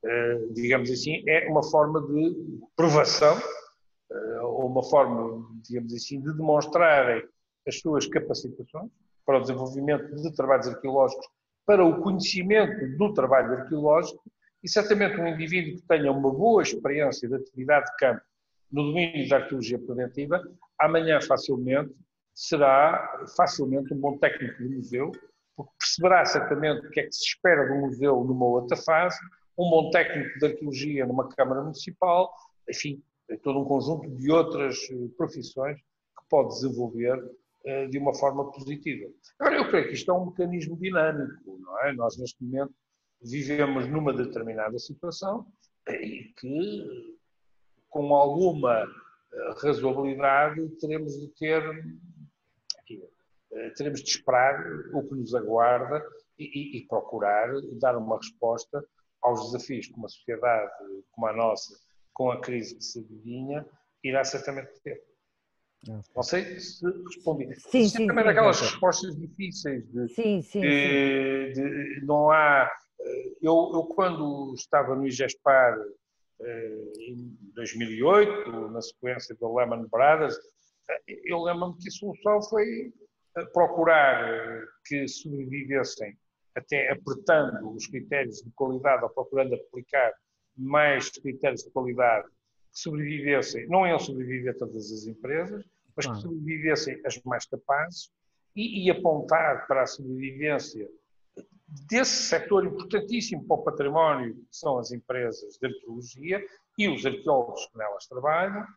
digamos assim, é uma forma de provação, ou uma forma, digamos assim, de demonstrarem as suas capacitações para o desenvolvimento de trabalhos arqueológicos, para o conhecimento do trabalho arqueológico, e certamente um indivíduo que tenha uma boa experiência de atividade de campo no domínio da arqueologia preventiva, amanhã facilmente será facilmente um bom técnico de museu, porque perceberá certamente o que é que se espera do museu numa outra fase, um bom técnico de arqueologia numa Câmara Municipal, enfim, todo um conjunto de outras profissões que pode desenvolver uh, de uma forma positiva. Agora, eu creio que isto é um mecanismo dinâmico, não é? Nós, neste momento, vivemos numa determinada situação e que, com alguma razoabilidade, teremos de ter, enfim, teremos de esperar o que nos aguarda e, e, e procurar dar uma resposta aos desafios que uma sociedade como a nossa, com a crise que se adivinha, irá certamente ter. Okay. Não sei se respondi. Sim, Isso sim, também sim, daquelas sim. respostas difíceis de, sim, sim, de, de, de não há. Eu, eu quando estava no IGESPAR em dois mil e oito, na sequência do Lehman Brothers, eu lembro-me que a solução foi procurar que sobrevivessem, até apertando os critérios de qualidade ou procurando aplicar mais critérios de qualidade, que sobrevivessem, não iam sobreviver todas as empresas, mas que sobrevivessem as mais capazes e, e apontar para a sobrevivência desse setor importantíssimo para o património, que são as empresas de arqueologia e os arqueólogos que nelas trabalham,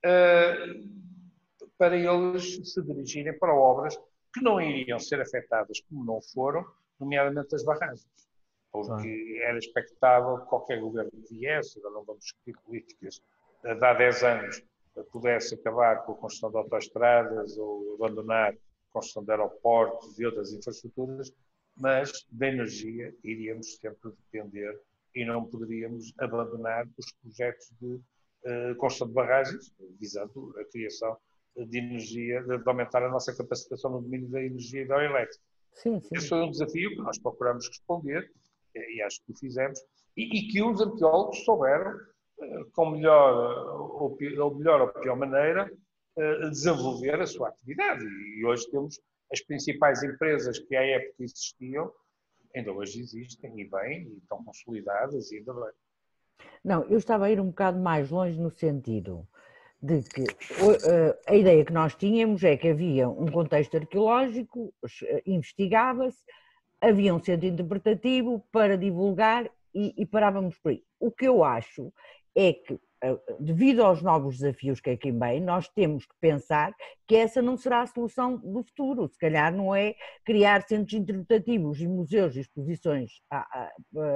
para eles se dirigirem para obras que não iriam ser afetadas como não foram, nomeadamente as barragens. Porque era expectável que qualquer governo que viesse, agora não vamos discutir políticas, de há dez anos pudesse acabar com a construção de autoestradas ou abandonar a construção de aeroportos e outras infraestruturas, mas da energia iríamos sempre depender e não poderíamos abandonar os projetos de uh, construção de barragens, visando a criação de energia, de aumentar a nossa capacitação no domínio da energia hidroelétrica. Sim, sim. Esse foi um desafio que nós procuramos responder, e acho que o fizemos, e, e que os arqueólogos souberam, uh, com melhor ou, ou melhor ou pior maneira, uh, desenvolver a sua atividade. E hoje temos as principais empresas que à época existiam, ainda hoje existem, e bem, e estão consolidadas, e ainda bem. Não, eu estava a ir um bocado mais longe no sentido de que a ideia que nós tínhamos é que havia um contexto arqueológico, investigava-se, havia um centro interpretativo para divulgar e, e parávamos por aí. O que eu acho é que, devido aos novos desafios que aqui vem, nós temos que pensar que essa não será a solução do futuro. Se calhar não é criar centros interpretativos e museus e exposições a, a,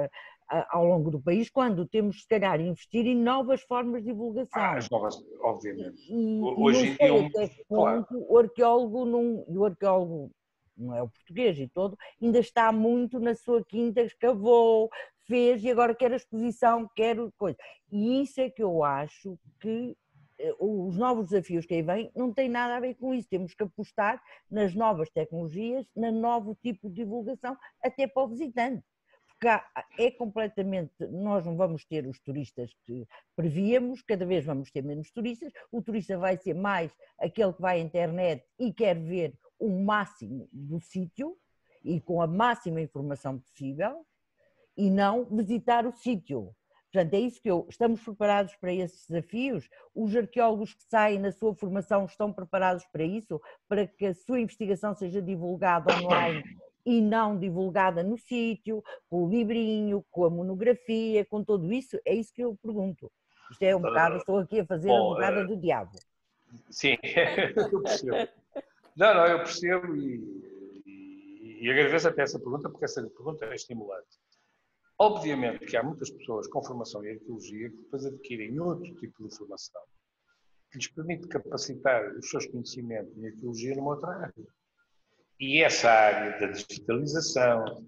a, ao longo do país, quando temos, se calhar, investir em novas formas de divulgação. Ah, as novas, obviamente. E, Hoje e não sei em dia, até que claro. ponto o arqueólogo, não, o arqueólogo, não é o português e todo, ainda está muito na sua quinta, escavou, fez e agora quer a exposição, quer coisa. E isso é que eu acho que os novos desafios que aí vêm não têm nada a ver com isso. Temos que apostar nas novas tecnologias, no novo tipo de divulgação, até para o visitante. Porque é completamente, nós não vamos ter os turistas que prevíamos, cada vez vamos ter menos turistas, o turista vai ser mais aquele que vai à internet e quer ver o máximo do sítio e com a máxima informação possível e não visitar o sítio. Portanto, é isso que eu... Estamos preparados para esses desafios? Os arqueólogos que saem na sua formação estão preparados para isso? Para que a sua investigação seja divulgada online e não divulgada no sítio, com o livrinho, com a monografia, com tudo isso? É isso que eu pergunto. Isto é um bocado... Estou aqui a fazer Bom, a advogada do diabo. Sim, eu percebo. Não, não, eu percebo e, e, e agradeço até essa pergunta, porque essa pergunta é estimulante. Obviamente que há muitas pessoas com formação em arqueologia que depois adquirem outro tipo de formação que lhes permite capacitar os seus conhecimentos em arqueologia numa outra área. E essa área da digitalização uh,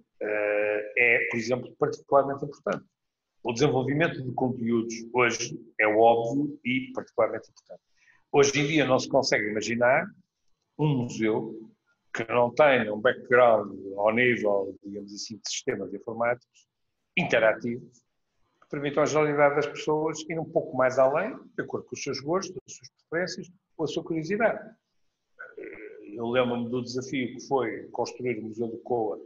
é, por exemplo, particularmente importante. O desenvolvimento de conteúdos hoje é óbvio e particularmente importante. Hoje em dia não se consegue imaginar um museu que não tenha um background ao nível, digamos assim, de sistemas informáticos interativos, que permitam à generalidade das pessoas ir um pouco mais além, de acordo com os seus gostos, as suas preferências ou a sua curiosidade. Eu lembro-me do desafio que foi construir o Museu do Coa,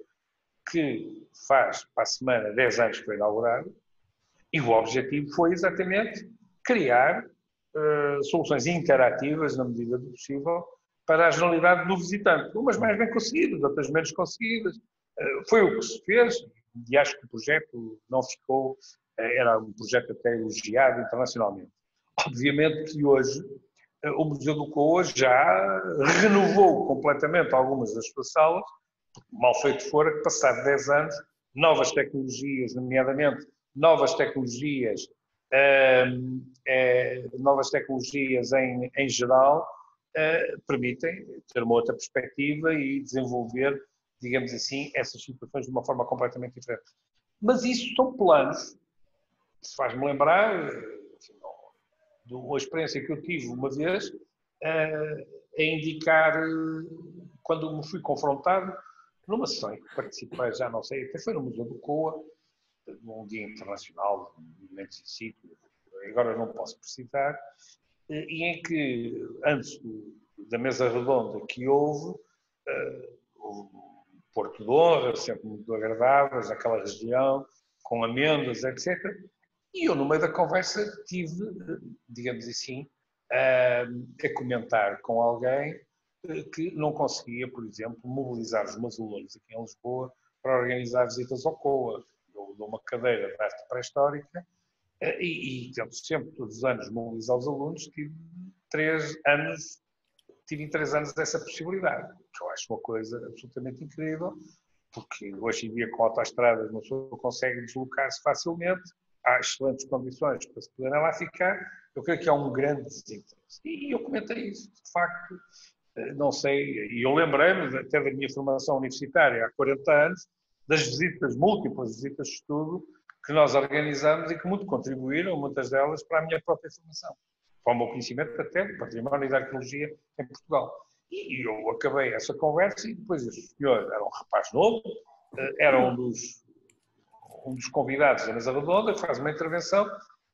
que faz, para a semana, dez anos que foi inaugurado, e o objetivo foi exatamente criar uh, soluções interativas, na medida do possível, para a generalidade do visitante. Umas mais bem conseguidas, outras menos conseguidas. Uh, foi o que se fez, e acho que o projeto não ficou, uh, era um projeto até elogiado internacionalmente. Obviamente que hoje uh, o Museu do Coa já renovou completamente algumas das suas salas, porque mal feito fora que, passado dez anos, novas tecnologias, nomeadamente novas tecnologias, eh, eh, novas tecnologias em, em geral, eh, permitem ter uma outra perspectiva e desenvolver, digamos assim, essas situações de uma forma completamente diferente. Mas isso são planos. Isso faz-me lembrar assim, de uma experiência que eu tive uma vez, eh, a indicar, quando me fui confrontado, numa sessão em que participei, já não sei, até foi no Museu do Coa, num dia internacional, de movimentos in situ, agora não posso precisar, e em que, antes do, da mesa redonda que houve, uh, o Porto de Honra, sempre muito agradáveis, naquela região, com amendas, etcétera. E eu, no meio da conversa, tive, digamos assim, uh, a comentar com alguém uh, que não conseguia, por exemplo, mobilizar os meus alunos aqui em Lisboa para organizar visitas ao Coa. Eu dou uma cadeira de arte pré-histórica e, e tento sempre, todos os anos, mobilizar os alunos. Tive três anos, tive em três anos essa possibilidade, que eu acho uma coisa absolutamente incrível, porque hoje em dia, com autoestradas, uma pessoa consegue deslocar-se facilmente, há excelentes condições para se poderem lá ficar. Eu creio que há um grande desinteresse. E eu comentei isso, de facto, não sei, e eu lembrei-me até da minha formação universitária há quarenta anos, das visitas, múltiplas visitas de estudo que nós organizamos e que muito contribuíram, muitas delas, para a minha própria formação, para o meu conhecimento até do património e da arqueologia em Portugal. E eu acabei essa conversa e depois o senhor era um rapaz novo, era um dos, um dos convidados da mesa redonda, que faz uma intervenção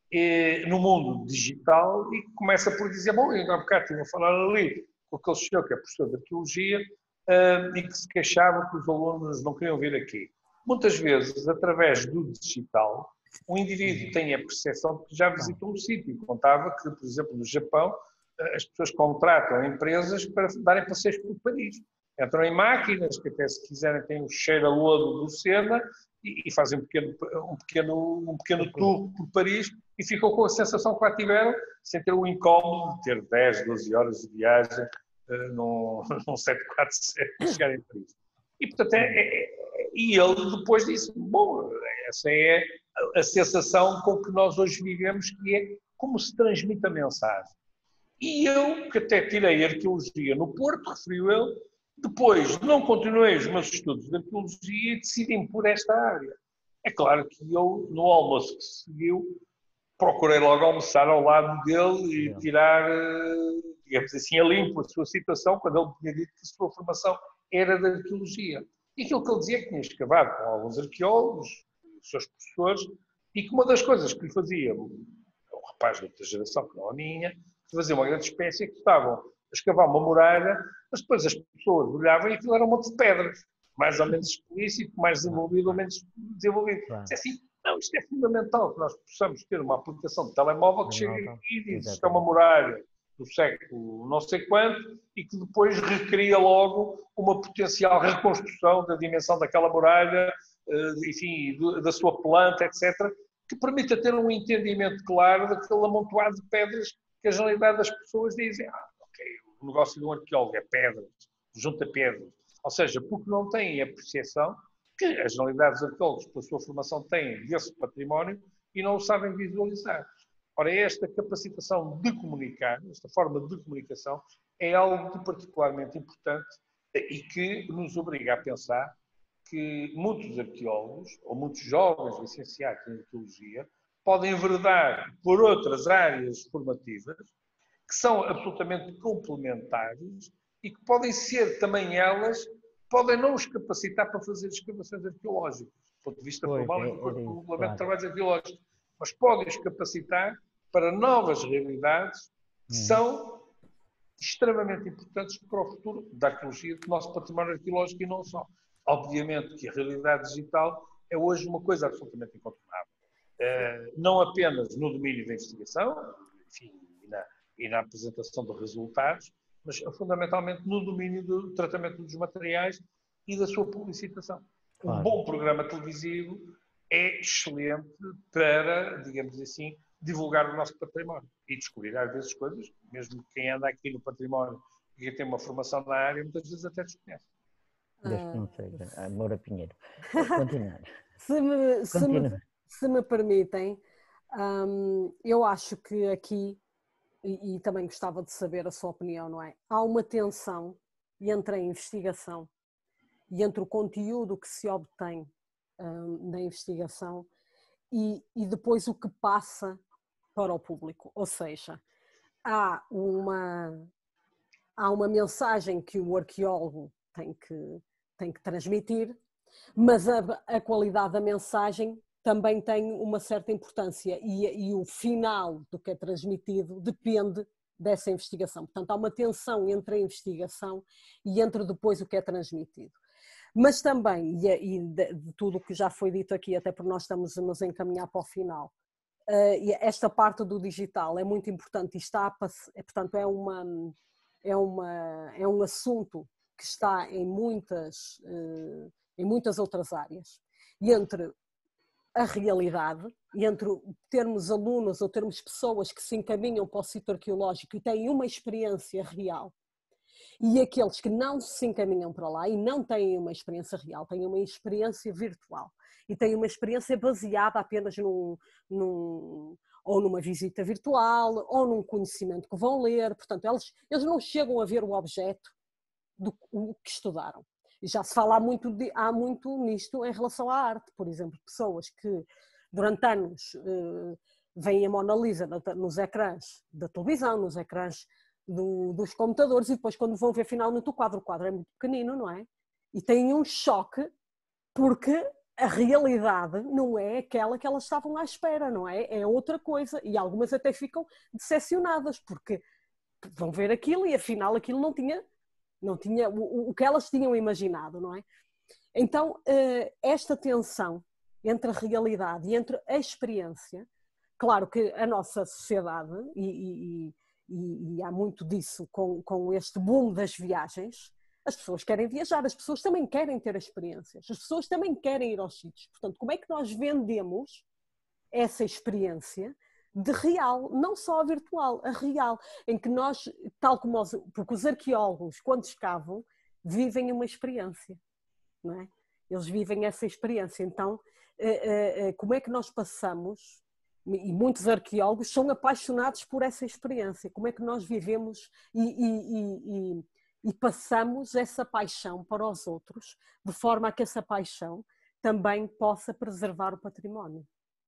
e, no mundo digital, e começa por dizer, bom, eu há bocado estive a falar ali com aquele senhor que é professor de arqueologia, Uh, e que se queixava que os alunos não queriam vir aqui. Muitas vezes, através do digital, o indivíduo tem a percepção de que já visitou um sítio. Contava que, por exemplo, no Japão, as pessoas contratam empresas para darem passeios por Paris. Entram em máquinas, que até se quiserem têm um cheiro a lodo do Sena, e, e fazem um pequeno, um, pequeno, um pequeno tour por Paris e ficam com a sensação que lá tiveram, sem ter o incómodo de ter dez, doze horas de viagem Uh, num, num sete quatro sete chegar em Paris. E, portanto, é, é, e ele depois disse, bom, essa é a, a sensação com que nós hoje vivemos, que é como se transmite a mensagem. E eu, que até tirei arqueologia no Porto, referiu ele, depois não continuei os meus estudos de arqueologia e decidi-me por esta área. É claro que eu, no almoço que se seguiu, procurei logo almoçar ao lado dele e tirar, digamos assim, a limpo a sua situação, quando ele tinha dito que a sua formação era de arqueologia. E aquilo que ele dizia é que tinha escavado com alguns arqueólogos, os seus professores, e que uma das coisas que lhe fazia, um rapaz de outra geração, que não a minha, que fazia uma grande espécie, é que estavam a escavar uma muralha, mas depois as pessoas olhavam e aquilo era um monte de pedras, mais ou menos explícito, mais desenvolvido ou menos desenvolvido. É assim, não, isto é fundamental que nós possamos ter uma aplicação de telemóvel que chegue aqui e diz que é uma muralha do século não sei quanto e que depois recria logo uma potencial reconstrução da dimensão daquela muralha, enfim, da sua planta, etcétera, que permita ter um entendimento claro daquele amontoado de pedras que a generalidade das pessoas dizem, ah, ok, o negócio de um arqueólogo é pedras, junta pedras. Ou seja, porque não têm a percepção que as generalidades dos arqueólogos, pela sua formação, têm desse património e não o sabem visualizar. Ora, esta capacitação de comunicar, esta forma de comunicação, é algo de particularmente importante e que nos obriga a pensar que muitos arqueólogos, ou muitos jovens licenciados em arqueologia, podem enveredar por outras áreas formativas que são absolutamente complementares e que podem ser também elas, podem não os capacitar para fazer escavações arqueológicas, do ponto de vista pois, formal é, e do é, regulamento claro. de trabalhos arqueológicos, mas pode-os capacitar para novas realidades que são extremamente importantes para o futuro da arqueologia, do nosso património arqueológico e não só. Obviamente que a realidade digital é hoje uma coisa absolutamente incontornável. Não apenas no domínio da investigação, enfim, e na, e na apresentação de resultados, mas fundamentalmente no domínio do tratamento dos materiais e da sua publicitação. Claro. Um bom programa televisivo é excelente para, digamos assim, divulgar o nosso património e descobrir às vezes coisas, mesmo quem anda aqui no património e quem tem uma formação na área, muitas vezes até desconhece. Desde que não seja a Moura Pinheiro. Continuar. se, me, se, me, se me permitem, hum, eu acho que aqui, e, e também gostava de saber a sua opinião, não é? Há uma tensão entre a investigação e entre o conteúdo que se obtém hum, da investigação e, e depois o que passa para o público. Ou seja, há uma, há uma mensagem que o arqueólogo tem que, tem que transmitir, mas a, a qualidade da mensagem também tem uma certa importância e, e o final do que é transmitido depende dessa investigação. Portanto, há uma tensão entre a investigação e entre depois o que é transmitido. Mas também, e de, de tudo o que já foi dito aqui, até porque nós estamos a nos encaminhar para o final, uh, esta parte do digital é muito importante e está, a, portanto, é, uma, é, uma, é um assunto que está em muitas, uh, em muitas outras áreas. E entre a realidade, e entre termos alunos ou termos pessoas que se encaminham para o sítio arqueológico e têm uma experiência real, e aqueles que não se encaminham para lá e não têm uma experiência real, têm uma experiência virtual e têm uma experiência baseada apenas num, num, ou numa visita virtual ou num conhecimento que vão ler. Portanto, eles, eles não chegam a ver o objeto do que estudaram. E já se fala há muito, de, há muito nisto em relação à arte. Por exemplo, pessoas que durante anos eh, veem a Mona Lisa nos ecrãs da televisão, nos ecrãs Do, dos computadores, e depois quando vão ver finalmente o quadro, o quadro é muito pequenino, não é? E têm um choque porque a realidade não é aquela que elas estavam à espera, não é? É outra coisa, e algumas até ficam decepcionadas porque vão ver aquilo e afinal aquilo não tinha, não tinha o, o que elas tinham imaginado, não é? Então esta tensão entre a realidade e entre a experiência, claro que a nossa sociedade e, e E, e há muito disso com, com este boom das viagens, as pessoas querem viajar, as pessoas também querem ter experiências, as pessoas também querem ir aos sítios. Portanto, como é que nós vendemos essa experiência de real, não só a virtual, a real, em que nós, tal como os, porque os arqueólogos, quando escavam, vivem uma experiência, não é? Eles vivem essa experiência. Então, como é que nós passamos... E muitos arqueólogos são apaixonados por essa experiência. Como é que nós vivemos e, e, e, e passamos essa paixão para os outros, de forma a que essa paixão também possa preservar o património?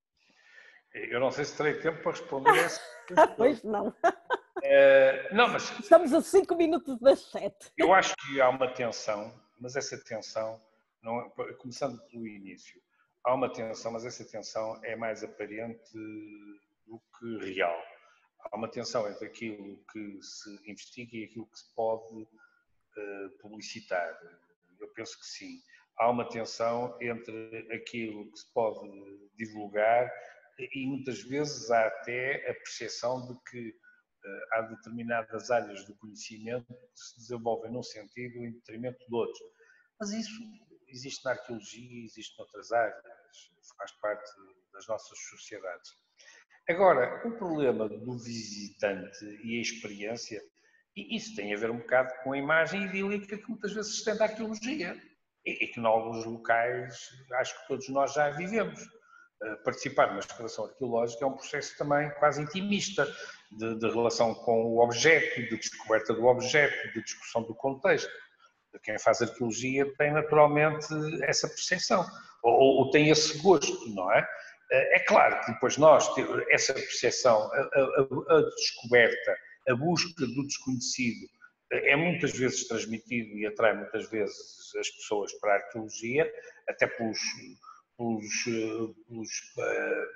Eu não sei se terei tempo para responder a essa questão. Pois não. É, não, mas... Estamos a cinco minutos das sete. Eu acho que há uma tensão, mas essa tensão, não, começando pelo início, há uma tensão, mas essa tensão é mais aparente do que real. Há uma tensão entre aquilo que se investiga e aquilo que se pode uh, publicitar. Eu penso que sim. Há uma tensão entre aquilo que se pode divulgar e muitas vezes há até a percepção de que uh, há determinadas áreas do conhecimento que se desenvolvem num sentido em detrimento de outros. Mas isso existe na arqueologia, existe noutras áreas, faz parte das nossas sociedades. Agora, o problema do visitante e a experiência, e isso tem a ver um bocado com a imagem idílica que muitas vezes se estende à arqueologia, e que em alguns locais acho que todos nós já vivemos. Participar numa escavação arqueológica é um processo também quase intimista, de, de relação com o objeto, de descoberta do objeto, de discussão do contexto. Quem faz arqueologia tem naturalmente essa percepção, ou, ou tem esse gosto, não é? É claro que depois nós, essa percepção, a, a, a descoberta, a busca do desconhecido, é muitas vezes transmitido e atrai muitas vezes as pessoas para a arqueologia, até pelos, pelos, pelos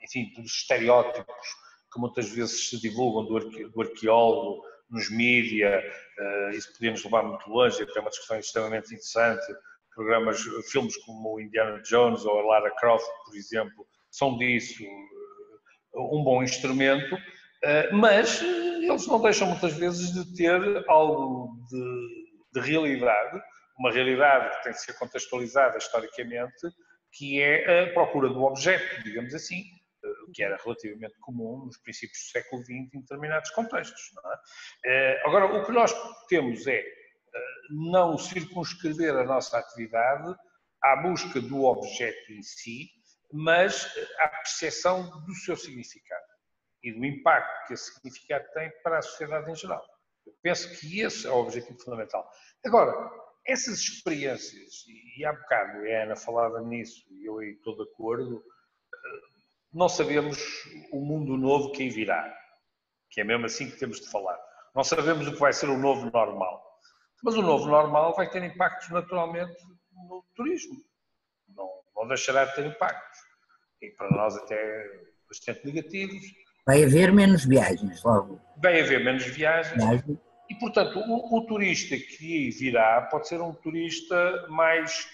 enfim, dos estereótipos que muitas vezes se divulgam do, arque, do arqueólogo nos mídia, uh, isso podíamos levar muito longe, até uma discussão extremamente interessante. Programas, filmes como o Indiana Jones ou a Lara Croft, por exemplo, são disso uh, um bom instrumento, uh, mas eles não deixam muitas vezes de ter algo de, de realidade, uma realidade que tem de ser contextualizada historicamente, que é a procura do objeto, digamos assim, que era relativamente comum nos princípios do século vinte em determinados contextos. Não é? Agora, o que nós temos é não circunscrever a nossa atividade à busca do objeto em si, mas à percepção do seu significado e do impacto que esse significado tem para a sociedade em geral. Eu penso que esse é o objetivo fundamental. Agora, essas experiências, e há bocado a Ana falava nisso, e eu aí estou de acordo, não sabemos o mundo novo que aí virá, que é mesmo assim que temos de falar. Não sabemos o que vai ser o novo normal. Mas o novo normal vai ter impactos naturalmente no turismo. Não, não deixará de ter impactos. E para nós até bastante negativos. Vai haver menos viagens, logo. Vai haver menos viagens. Viagem. E, portanto, o, o turista que aí virá pode ser um turista mais,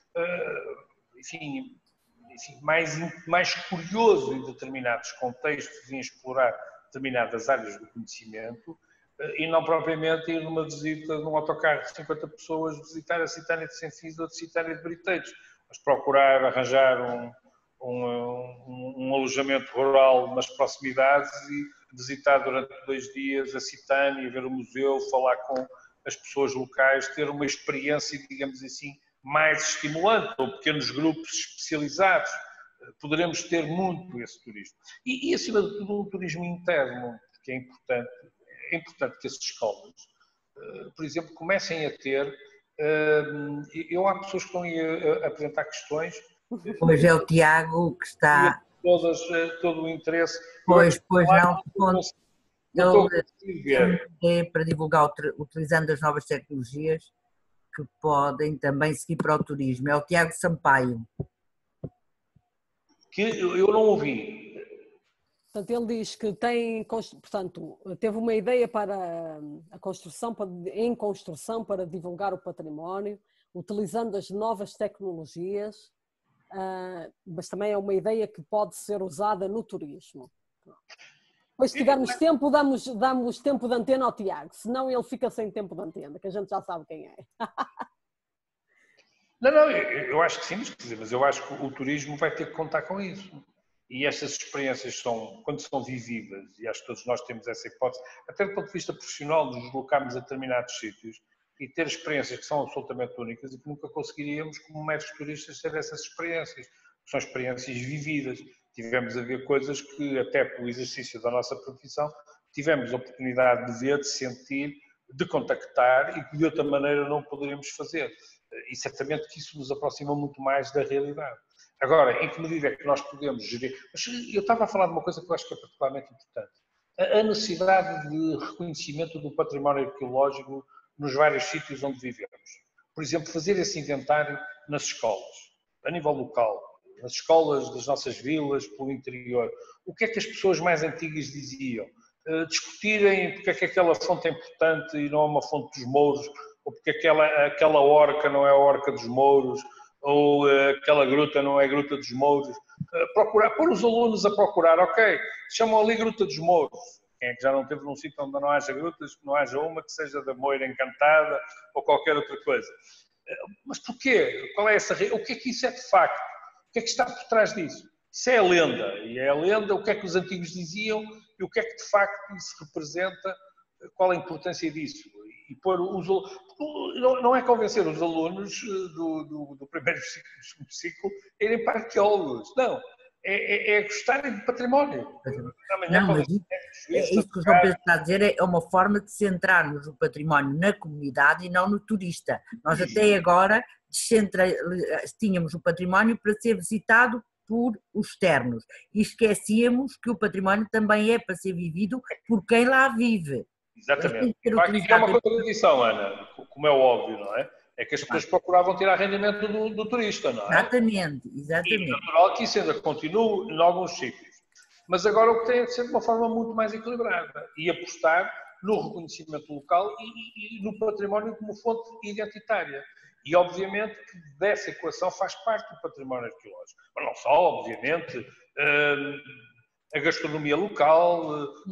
uh, enfim... Enfim, mais, mais curioso em determinados contextos, em explorar determinadas áreas do conhecimento, e não propriamente ir numa visita num autocarro de cinquenta pessoas, visitar a Citânia de Senfis ou a Citânia de Briteiros, mas procurar arranjar um, um, um, um alojamento rural nas proximidades e visitar durante dois dias a Citânia, ver o museu, falar com as pessoas locais, ter uma experiência, digamos assim, mais estimulante, ou pequenos grupos especializados. Poderemos ter muito esse turismo. E, e acima de tudo, um turismo interno, que é importante. É importante que as escolas, por exemplo, comecem a ter... Eu há pessoas que estão a apresentar questões... Pois é o Tiago que está... Todas, todo o interesse... Pois, pois não. Não, não Ele é para divulgar, utilizando as novas tecnologias, que podem também seguir para o turismo. É o Tiago Sampaio. Que eu não ouvi. Portanto, ele diz que tem, portanto, teve uma ideia para a construção, em construção, para divulgar o património, utilizando as novas tecnologias, mas também é uma ideia que pode ser usada no turismo. Depois, se tivermos tempo, damos, damos tempo de antena ao Tiago, senão ele fica sem tempo de antena, que a gente já sabe quem é. Não, não, eu acho que sim, mas eu acho que o turismo vai ter que contar com isso. E estas experiências são, quando são vividas, e acho que todos nós temos essa hipótese, até do ponto de vista profissional, de nos deslocarmos a determinados sítios e ter experiências que são absolutamente únicas e que nunca conseguiríamos, como meros turistas, ter essas experiências. São experiências vividas. Tivemos a ver coisas que, até pelo exercício da nossa profissão, tivemos a oportunidade de ver, de sentir, de contactar e que de outra maneira não poderíamos fazer. E certamente que isso nos aproxima muito mais da realidade. Agora, em que medida é que nós podemos gerir... Mas eu estava a falar de uma coisa que eu acho que é particularmente importante. A necessidade de reconhecimento do património arqueológico nos vários sítios onde vivemos. Por exemplo, fazer esse inventário nas escolas, a nível local, nas escolas das nossas vilas, pelo interior. O que é que as pessoas mais antigas diziam? Uh, discutirem porque é que aquela fonte é importante e não é uma fonte dos mouros, ou porque aquela, aquela orca não é a orca dos mouros, ou uh, aquela gruta não é a gruta dos mouros. Uh, procurar, pôr os alunos a procurar, ok, chamam ali Gruta dos Mouros. Quem é que já não teve num sítio onde não haja grutas, que não haja uma que seja da Moira Encantada ou qualquer outra coisa? Uh, mas porquê? Qual é essa... O que é que isso é de facto? O que é que está por trás disso? Isso é a lenda. E é a lenda, o que é que os antigos diziam e o que é que de facto isso representa, qual a importância disso. E pôr os, não é convencer os alunos do, do, do primeiro ciclo, do segundo ciclo, a irem para arqueólogos. Não. É, é, é gostarem de património. Amanhã, não, mas isso, é, isso que o João Pedro está a dizer é uma forma de centrarmos o património na comunidade e não no turista. Nós até agora descentra, tínhamos o património para ser visitado por os externos e esquecíamos que o património também é para ser vivido por quem lá vive. Exatamente. Aqui é uma contradição, Ana, como é óbvio, não é? É que as pessoas procuravam tirar rendimento do, do turista, não é? Exatamente, exatamente. E é natural que isso ainda continue em alguns sítios. Mas agora o que tem é de ser de uma forma muito mais equilibrada e apostar no reconhecimento local e, e, e no património como fonte identitária. E, obviamente, que dessa equação faz parte do património arqueológico. Mas não só, obviamente, a gastronomia local,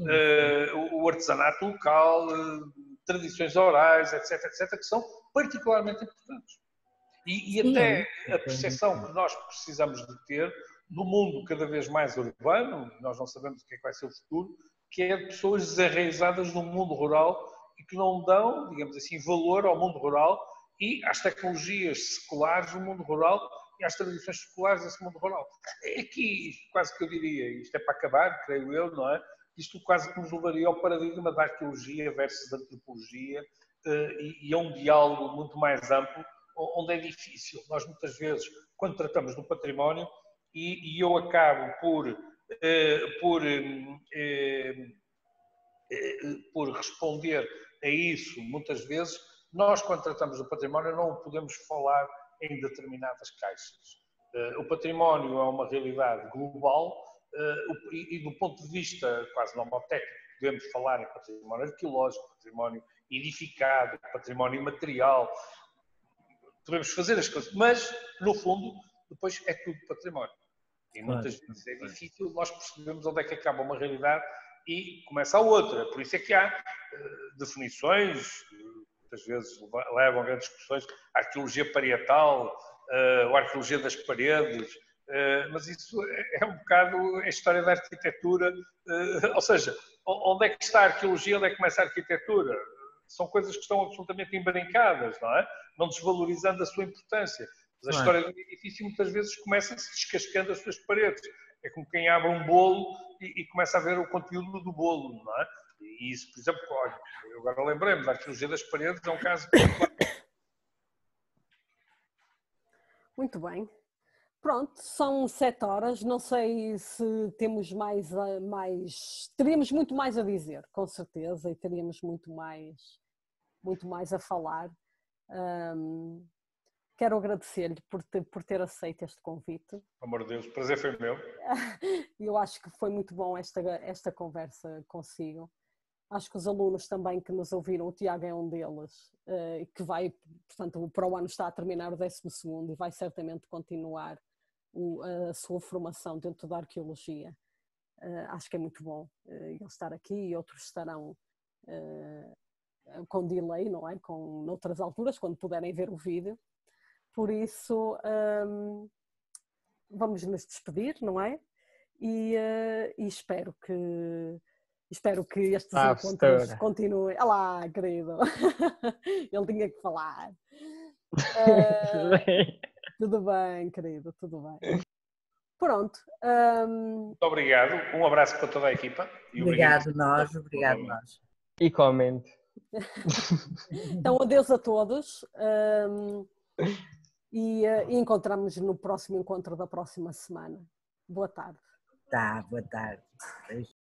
o artesanato local, tradições orais, etc, etc, que são particularmente importantes. E, e até a percepção que nós precisamos de ter do mundo cada vez mais urbano, nós não sabemos o que é que vai ser o futuro, que é de pessoas desenraizadas no mundo rural e que não dão, digamos assim, valor ao mundo rural e às tecnologias seculares do mundo rural e às tradições seculares desse mundo rural. Aqui, quase que eu diria, isto é para acabar, creio eu, não é? Isto quase que nos levaria ao paradigma da arqueologia versus antropologia e a um diálogo muito mais amplo, onde é difícil. Nós, muitas vezes, quando tratamos do património, e, e eu acabo por, eh, por, eh, eh, por responder a isso, muitas vezes, nós, quando tratamos do património, não podemos falar em determinadas caixas. Eh, o património é uma realidade global eh, e, e, do ponto de vista quase nomotécnico, podemos falar em património arqueológico, património edificado, património imaterial, podemos fazer as coisas, mas, no fundo, depois é tudo património. E muitas vezes é difícil nós percebermos onde é que acaba uma realidade e começa a outra. Por isso é que há uh, definições, muitas vezes levam a grandes discussões, a arqueologia parietal, uh, a arqueologia das paredes, uh, mas isso é um bocado a história da arquitetura, uh, ou seja, onde é que está a arqueologia, onde é que começa a arquitetura? São coisas que estão absolutamente embrancadas, não é? Não desvalorizando a sua importância. Mas a história do edifício muitas vezes começa-se descascando as suas paredes. É como quem abre um bolo e, e começa a ver o conteúdo do bolo, não é? E isso, por exemplo, olha, eu agora lembrei-me da arqueologia das paredes, é um caso... Muito bem. Pronto, são sete horas, não sei se temos mais, a, mais... Teríamos muito mais a dizer, com certeza, e teríamos muito mais, muito mais a falar. Um... Quero agradecer-lhe por ter, por ter aceito este convite. Pelo amor de Deus, o prazer foi meu. Eu acho que foi muito bom esta, esta conversa consigo. Acho que os alunos também que nos ouviram, o Tiago é um deles, e que vai, portanto, para o ano está a terminar o décimo segundo e vai certamente continuar o, a sua formação dentro da arqueologia. Acho que é muito bom ele estar aqui e outros estarão com delay, não é? Com noutras alturas, quando puderem ver o vídeo. Por isso, um, vamos nos despedir, não é? E, uh, e espero que espero que estes ah, encontros história. continuem. Olá, querido! Ele tinha que falar. Uh, tudo bem, querido, tudo bem. Pronto. Um... Muito obrigado. Um abraço para toda a equipa. E obrigado, obrigado nós, obrigado nós. E comente. Então, adeus a todos. Um... E, uh, e encontramos no próximo encontro da próxima semana. Boa tarde. Tá, boa tarde.